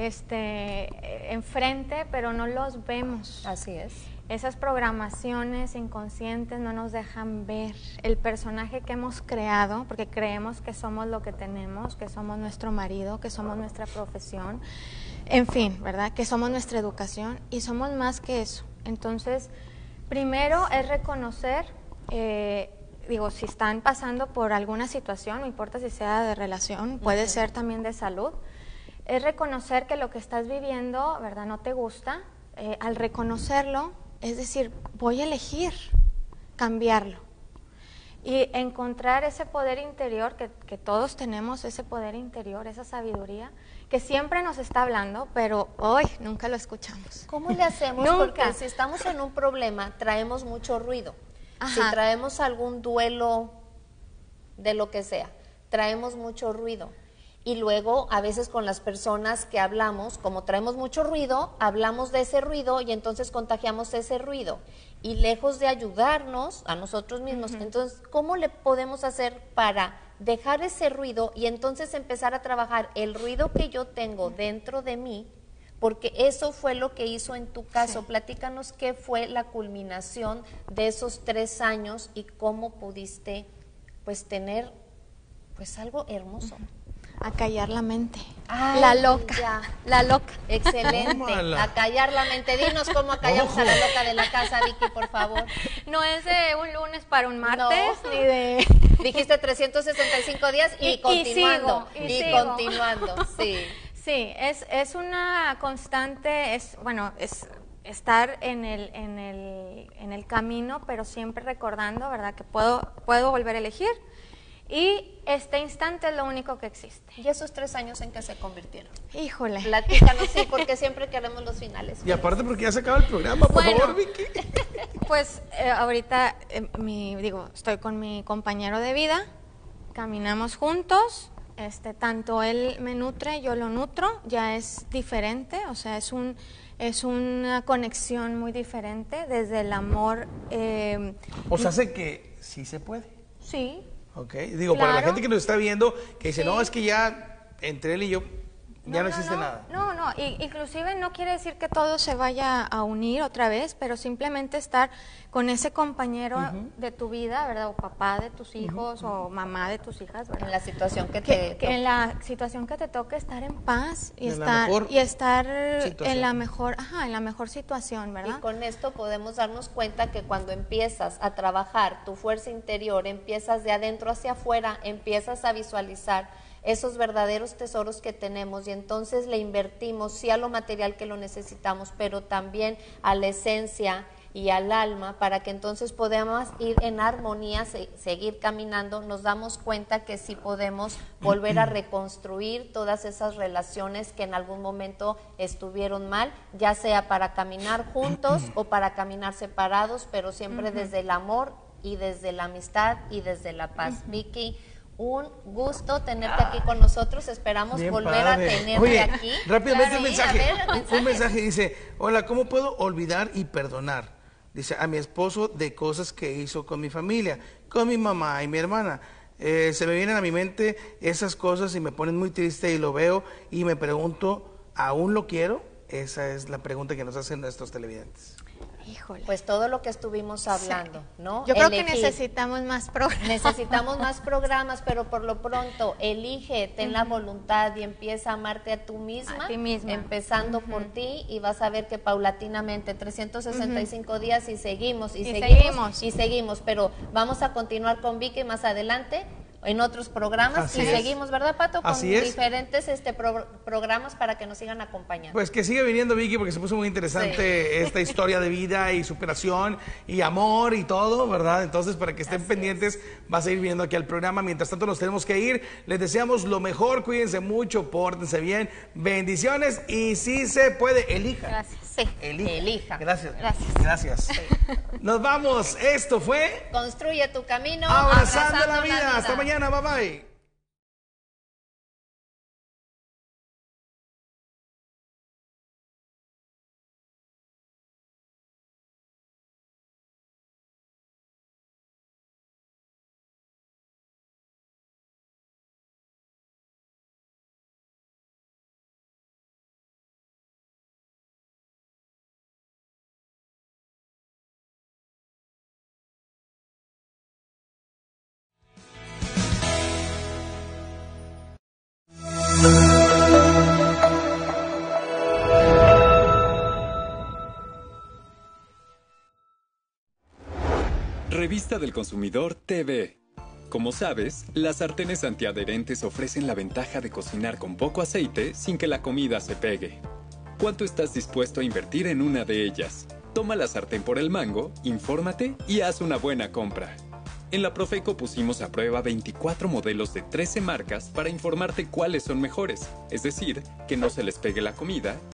este, enfrente, pero no los vemos. Así es. Esas programaciones inconscientes no nos dejan ver el personaje que hemos creado, porque creemos que somos lo que tenemos, que somos nuestro marido, que somos nuestra profesión, en fin, ¿verdad? Que somos nuestra educación, y somos más que eso. Entonces, primero es reconocer, eh, digo, si están pasando por alguna situación, no importa si sea de relación, puede uh-huh. ser también de salud, es reconocer que lo que estás viviendo, ¿verdad?, no te gusta. Eh, al reconocerlo, es decir, voy a elegir cambiarlo y encontrar ese poder interior que, que todos tenemos, ese poder interior, esa sabiduría que siempre nos está hablando, pero hoy nunca lo escuchamos. ¿Cómo le hacemos? Nunca. Porque si estamos en un problema, traemos mucho ruido. Ajá. Si traemos algún duelo de lo que sea, traemos mucho ruido. Y luego, a veces con las personas que hablamos, como traemos mucho ruido, hablamos de ese ruido y entonces contagiamos ese ruido. Y lejos de ayudarnos a nosotros mismos, uh-huh. entonces, ¿cómo le podemos hacer para dejar ese ruido y entonces empezar a trabajar el ruido que yo tengo dentro de mí? Porque eso fue lo que hizo en tu caso. Sí. Platícanos qué fue la culminación de esos tres años y cómo pudiste, pues, tener, pues, algo hermoso. Uh-huh. A callar la mente. Ay, la loca. Ya. La loca. Excelente. Tómala. A callar la mente. Dinos cómo callamos Ojo. a la loca de la casa, Vicky, por favor. No es de un lunes para un martes, no. ni de... Dijiste trescientos sesenta y cinco días y, y continuando. Y, sigo, y, y sigo. continuando, sí. Sí, es, es una constante, es bueno, es estar en el, en el, en el camino, pero siempre recordando, ¿verdad?, que puedo, puedo volver a elegir. Y este instante es lo único que existe. ¿Y esos tres años en qué se convirtieron? Híjole. Platícanos, sí, porque siempre queremos los finales. Y aparte porque ya se acaba el programa, por bueno, favor, Vicky. Pues eh, ahorita, eh, mi, digo, estoy con mi compañero de vida, caminamos juntos, este, tanto él me nutre, yo lo nutro, ya es diferente, o sea, es un... Es una conexión muy diferente desde el amor. Eh, o sea, hace que sí se puede. Sí. Ok, digo, claro. Para la gente que nos está viendo, que dice, sí. no, es que ya entre él y yo ya no, no existe no, nada. No, no, y, inclusive no quiere decir que todo se vaya a unir otra vez, pero simplemente estar con ese compañero uh-huh. de tu vida, ¿verdad? O papá de tus hijos, uh-huh. o mamá de tus hijas, ¿verdad? En la situación que que, te que en la situación que te toque estar en paz y en estar y estar situación. en la mejor, ajá, en la mejor situación, ¿verdad? Y con esto podemos darnos cuenta que cuando empiezas a trabajar tu fuerza interior, empiezas de adentro hacia afuera, empiezas a visualizar esos verdaderos tesoros que tenemos, y entonces le invertimos sí a lo material que lo necesitamos, pero también a la esencia y al alma, para que entonces podamos ir en armonía, se, seguir caminando. Nos damos cuenta que sí podemos volver a reconstruir todas esas relaciones que en algún momento estuvieron mal, ya sea para caminar juntos o para caminar separados, pero siempre uh-huh. desde el amor y desde la amistad y desde la paz. Uh-huh. Vicky, un gusto tenerte aquí con nosotros, esperamos Bien volver padre. a tenerte Oye, aquí. Rápidamente un Sí, mensaje. a ver, mensaje. Un mensaje dice, hola, ¿cómo puedo olvidar y perdonar? Dice, a mi esposo de cosas que hizo con mi familia, con mi mamá y mi hermana. Eh, se me vienen a mi mente esas cosas y me ponen muy triste y lo veo y me pregunto, ¿aún lo quiero? Esa es la pregunta que nos hacen nuestros televidentes. Híjole. Pues todo lo que estuvimos hablando, sí. ¿no? Yo creo Elegir. que necesitamos más programas. Necesitamos más programas, pero por lo pronto, elige, ten uh-huh. la voluntad y empieza a amarte a tú misma, a ti misma. empezando uh-huh. por ti, y vas a ver que paulatinamente, trescientos sesenta y cinco uh-huh. días y seguimos, y, y seguimos, seguimos, y seguimos, pero vamos a continuar con Vicky más adelante, en otros programas. Así y es. Seguimos, ¿verdad, Pato? Con Así es. diferentes este, pro, programas para que nos sigan acompañando. Pues que siga viniendo Vicky, porque se puso muy interesante sí. esta historia de vida y superación y amor y todo, ¿verdad? Entonces, para que estén Así pendientes, es. va a seguir viniendo aquí al programa. Mientras tanto, nos tenemos que ir. Les deseamos lo mejor, cuídense mucho, pórtense bien, bendiciones y si se puede, elija. Gracias. Sí. Elija. elija. Gracias. Gracias. Gracias. Sí. Nos vamos. Esto fue Construye tu camino. Abrazando, abrazando la, vida. la vida. Hasta mañana. Bye bye. Revista del Consumidor T V. Como sabes, las sartenes antiadherentes ofrecen la ventaja de cocinar con poco aceite sin que la comida se pegue. ¿Cuánto estás dispuesto a invertir en una de ellas? Toma la sartén por el mango, infórmate y haz una buena compra. En la Profeco pusimos a prueba veinticuatro modelos de trece marcas para informarte cuáles son mejores, es decir, que no se les pegue la comida